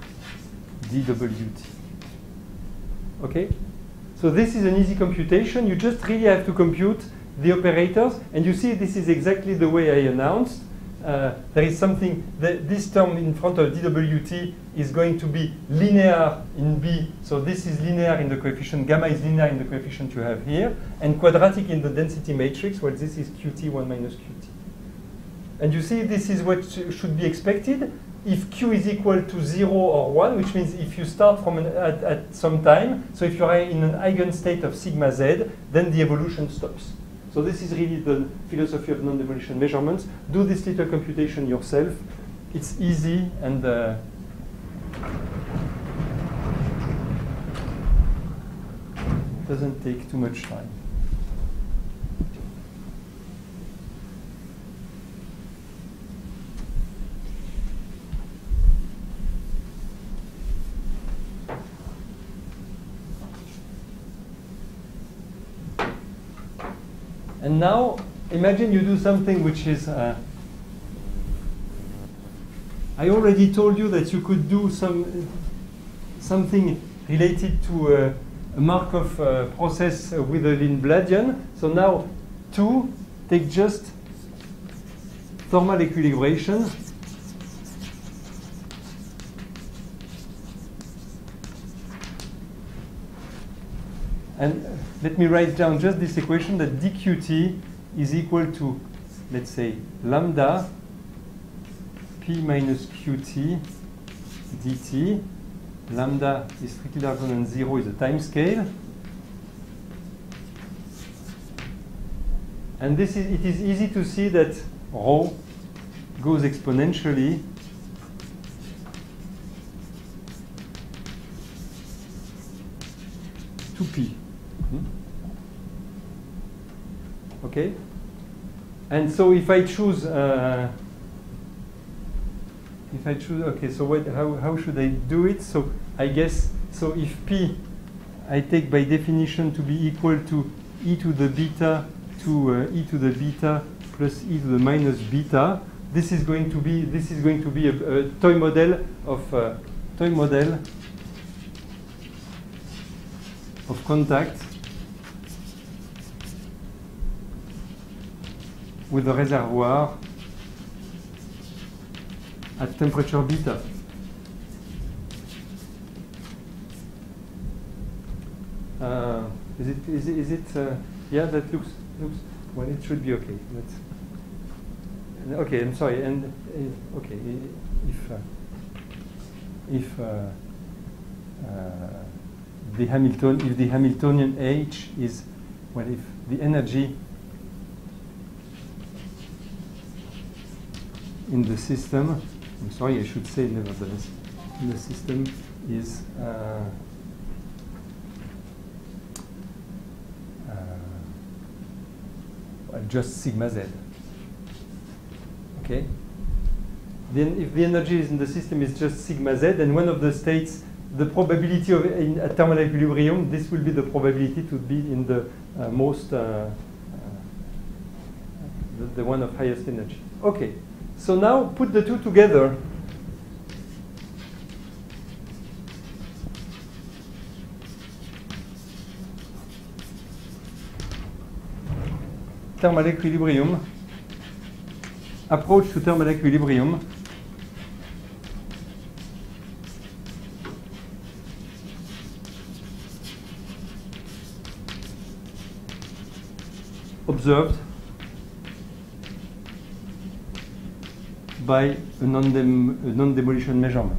dwt. Okay? So this is an easy computation. You just really have to compute the operators. And you see this is exactly the way I announced. Uh, there is something, that this term in front of dwt is going to be linear in B. So this is linear in the coefficient, gamma is linear in the coefficient you have here, and quadratic in the density matrix. Well, this is qt one minus qt. And you see this is what sh should be expected if q is equal to zero or one, which means if you start from an, at, at some time, so if you're in an eigenstate of sigma z, then the evolution stops. So this is really the philosophy of non-demolition measurements. Do this little computation yourself. It's easy and uh, doesn't take too much time. And now, imagine you do something which is, uh, I already told you that you could do some something related to uh, a Markov uh, process uh, with a Lindbladian. So now, two, take just thermal equilibration. And let me write down just this equation that dqt is equal to, let's say, lambda p minus qt dt. Lambda is strictly larger than zero, is a time scale. And this is, it is easy to see that rho goes exponentially to p. Hmm? Okay? And so if I choose, uh, if I choose, okay, so what, how, how should I do it? So I guess, so if p I take by definition to be equal to e to the beta to uh, e to the beta plus e to the minus beta, this is going to be, this is going to be a, a toy model of, uh, toy model of contact with a reservoir at temperature beta. Uh, is it, is it, is it uh, yeah, that looks, looks, well, it should be okay. That's, okay, I'm sorry, and uh, okay, if, uh, if uh, uh, the Hamilton, if the Hamiltonian H is, well, if the energy in the system, I'm sorry, I should say nevertheless, in the system is uh, uh, well, just sigma z. Okay? Then if the energy is in the system is just sigma z, and one of the states, the probability of in at thermal equilibrium, this will be the probability to be in the uh, most, uh, uh, the, the one of highest energy. Okay. So now put the two together. Thermal equilibrium. Approach to thermal equilibrium. Observed by a non-dem a non-demolition measurement.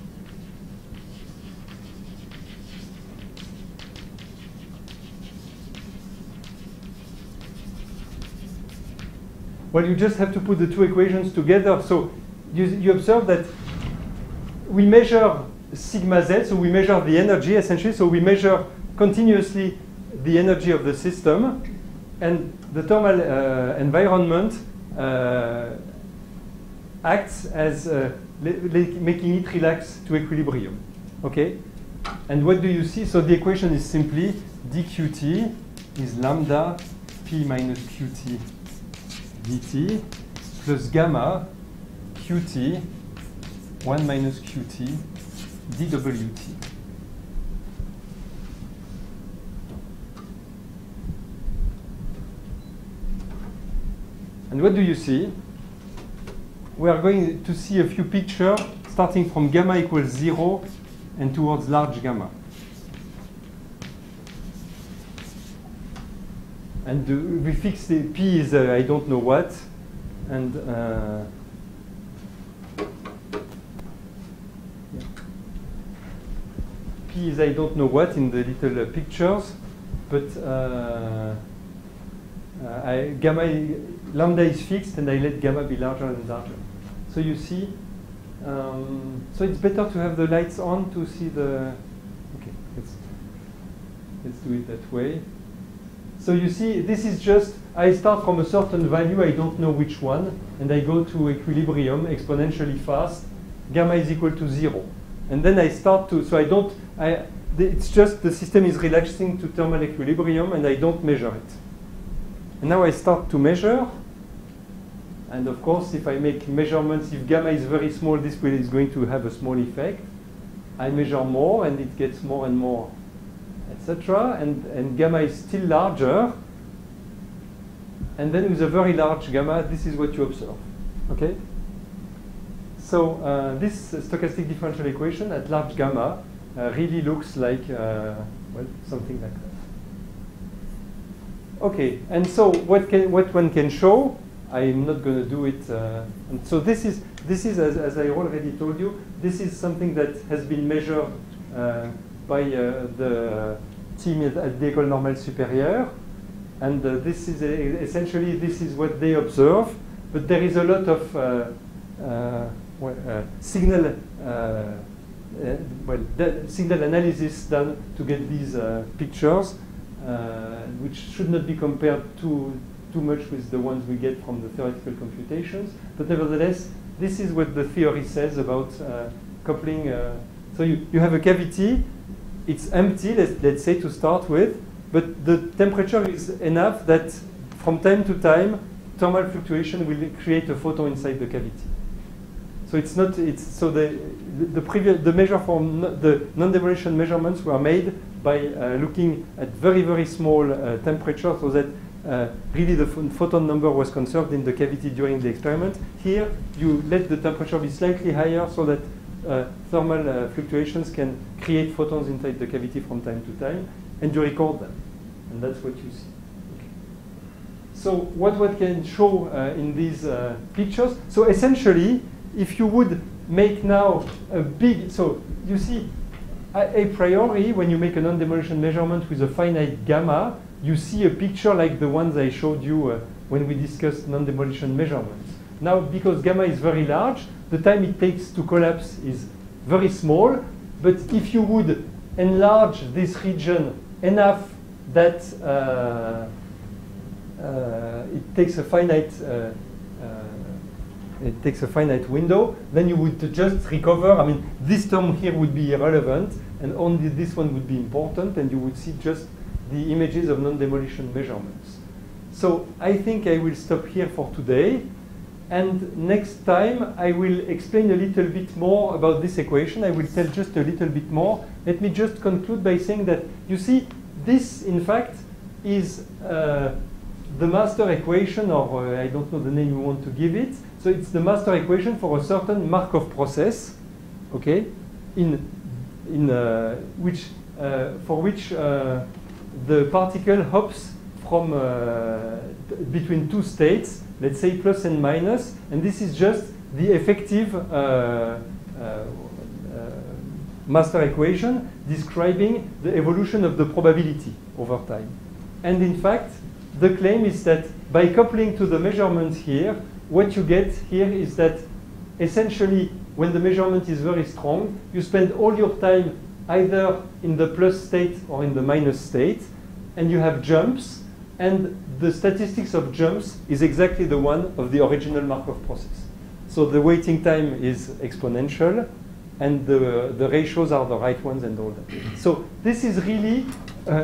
Well, you just have to put the two equations together. So you, you observe that we measure sigma z, so we measure the energy essentially, so we measure continuously the energy of the system, and the thermal uh, environment uh, acts as uh, making it relax to equilibrium. Okay? And what do you see? So the equation is simply dqt is lambda p minus qt dt plus gamma qt one minus qt dwt. And what do you see? We are going to see a few pictures starting from gamma equals zero and towards large gamma. And uh, we fix the P is uh, I don't know what, and uh, yeah. P is I don't know what in the little uh, pictures, but uh, uh, I, gamma lambda is fixed, and I let gamma be larger and larger. So you see, um, so it's better to have the lights on to see the. Okay, let's let's do it that way. So you see, this is just, I start from a certain value, I don't know which one, and I go to equilibrium exponentially fast. Gamma is equal to zero. And then I start to, so I don't, I, it's just the system is relaxing to thermal equilibrium, and I don't measure it. And now I start to measure. And of course, if I make measurements, if gamma is very small, this will, is going to have a small effect. I measure more, and it gets more and more, et cetera. And, and gamma is still larger. And then with a very large gamma, this is what you observe. Okay? So uh, this stochastic differential equation at large gamma uh, really looks like, uh, well, something like that. Okay, and so what can what one can show? I'm not going to do it. Uh, and so this is this is as, as I already told you. This is something that has been measured uh, by uh, the team at, at the École Normale Supérieure, and uh, this is a, essentially this is what they observe. But there is a lot of uh, uh, well, uh, signal uh, uh, well signal analysis done to get these uh, pictures, uh, which should not be compared to too much with the ones we get from the theoretical computations. But nevertheless, this is what the theory says about uh, coupling. Uh, so you, you have a cavity, it's empty, let's, let's say, to start with, but the temperature is enough that from time to time, thermal fluctuation will create a photon inside the cavity. So it's not, it's, so the, the, previous, the measure for no, the non-demolition measurements were made by uh, looking at very, very small uh, temperature, so that Uh, really the photon number was conserved in the cavity during the experiment. Here, you let the temperature be slightly higher so that uh, thermal uh, fluctuations can create photons inside the cavity from time to time, and you record them. And that's what you see. Okay. So what one can show uh, in these uh, pictures, so essentially, if you would make now a big, so you see, a, a priori, when you make a non-demolition measurement with a finite gamma, you see a picture like the ones I showed you uh, when we discussed non-demolition measurements. Now, because gamma is very large, the time it takes to collapse is very small, but if you would enlarge this region enough that uh, uh, it takes a finite uh, uh, it takes a finite window, then you would just recover. I mean, this term here would be irrelevant, and only this one would be important, and you would see just the images of non-demolition measurements. So I think I will stop here for today, and next time I will explain a little bit more about this equation. I will tell just a little bit more. Let me just conclude by saying that, you see, this in fact is uh, the master equation, or uh, I don't know the name you want to give it. So it's the master equation for a certain Markov process, okay, in, in uh, which, uh, for which uh, the particle hops from uh, between two states, let's say plus and minus, and this is just the effective uh, uh, uh, master equation describing the evolution of the probability over time. And in fact, the claim is that by coupling to the measurements here, what you get here is that essentially when the measurement is very strong, you spend all your time either in the plus state or in the minus state, and you have jumps, and the statistics of jumps is exactly the one of the original Markov process. So the waiting time is exponential, and the, the ratios are the right ones and all that. So this is really uh,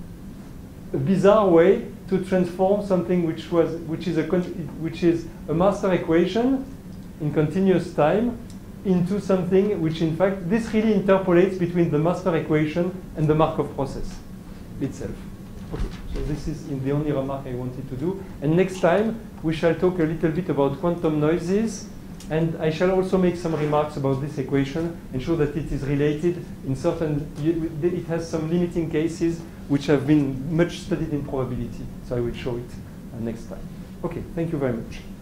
a bizarre way to transform something which was which is a which is a master equation in continuous time into something which, in fact, this really interpolates between the master equation and the Markov process itself. Okay, so this is in the only remark I wanted to do. And next time we shall talk a little bit about quantum noises, and I shall also make some remarks about this equation and show that it is related in certain. It has some limiting cases which have been much studied in probability. So I will show it uh, next time. Okay, thank you very much.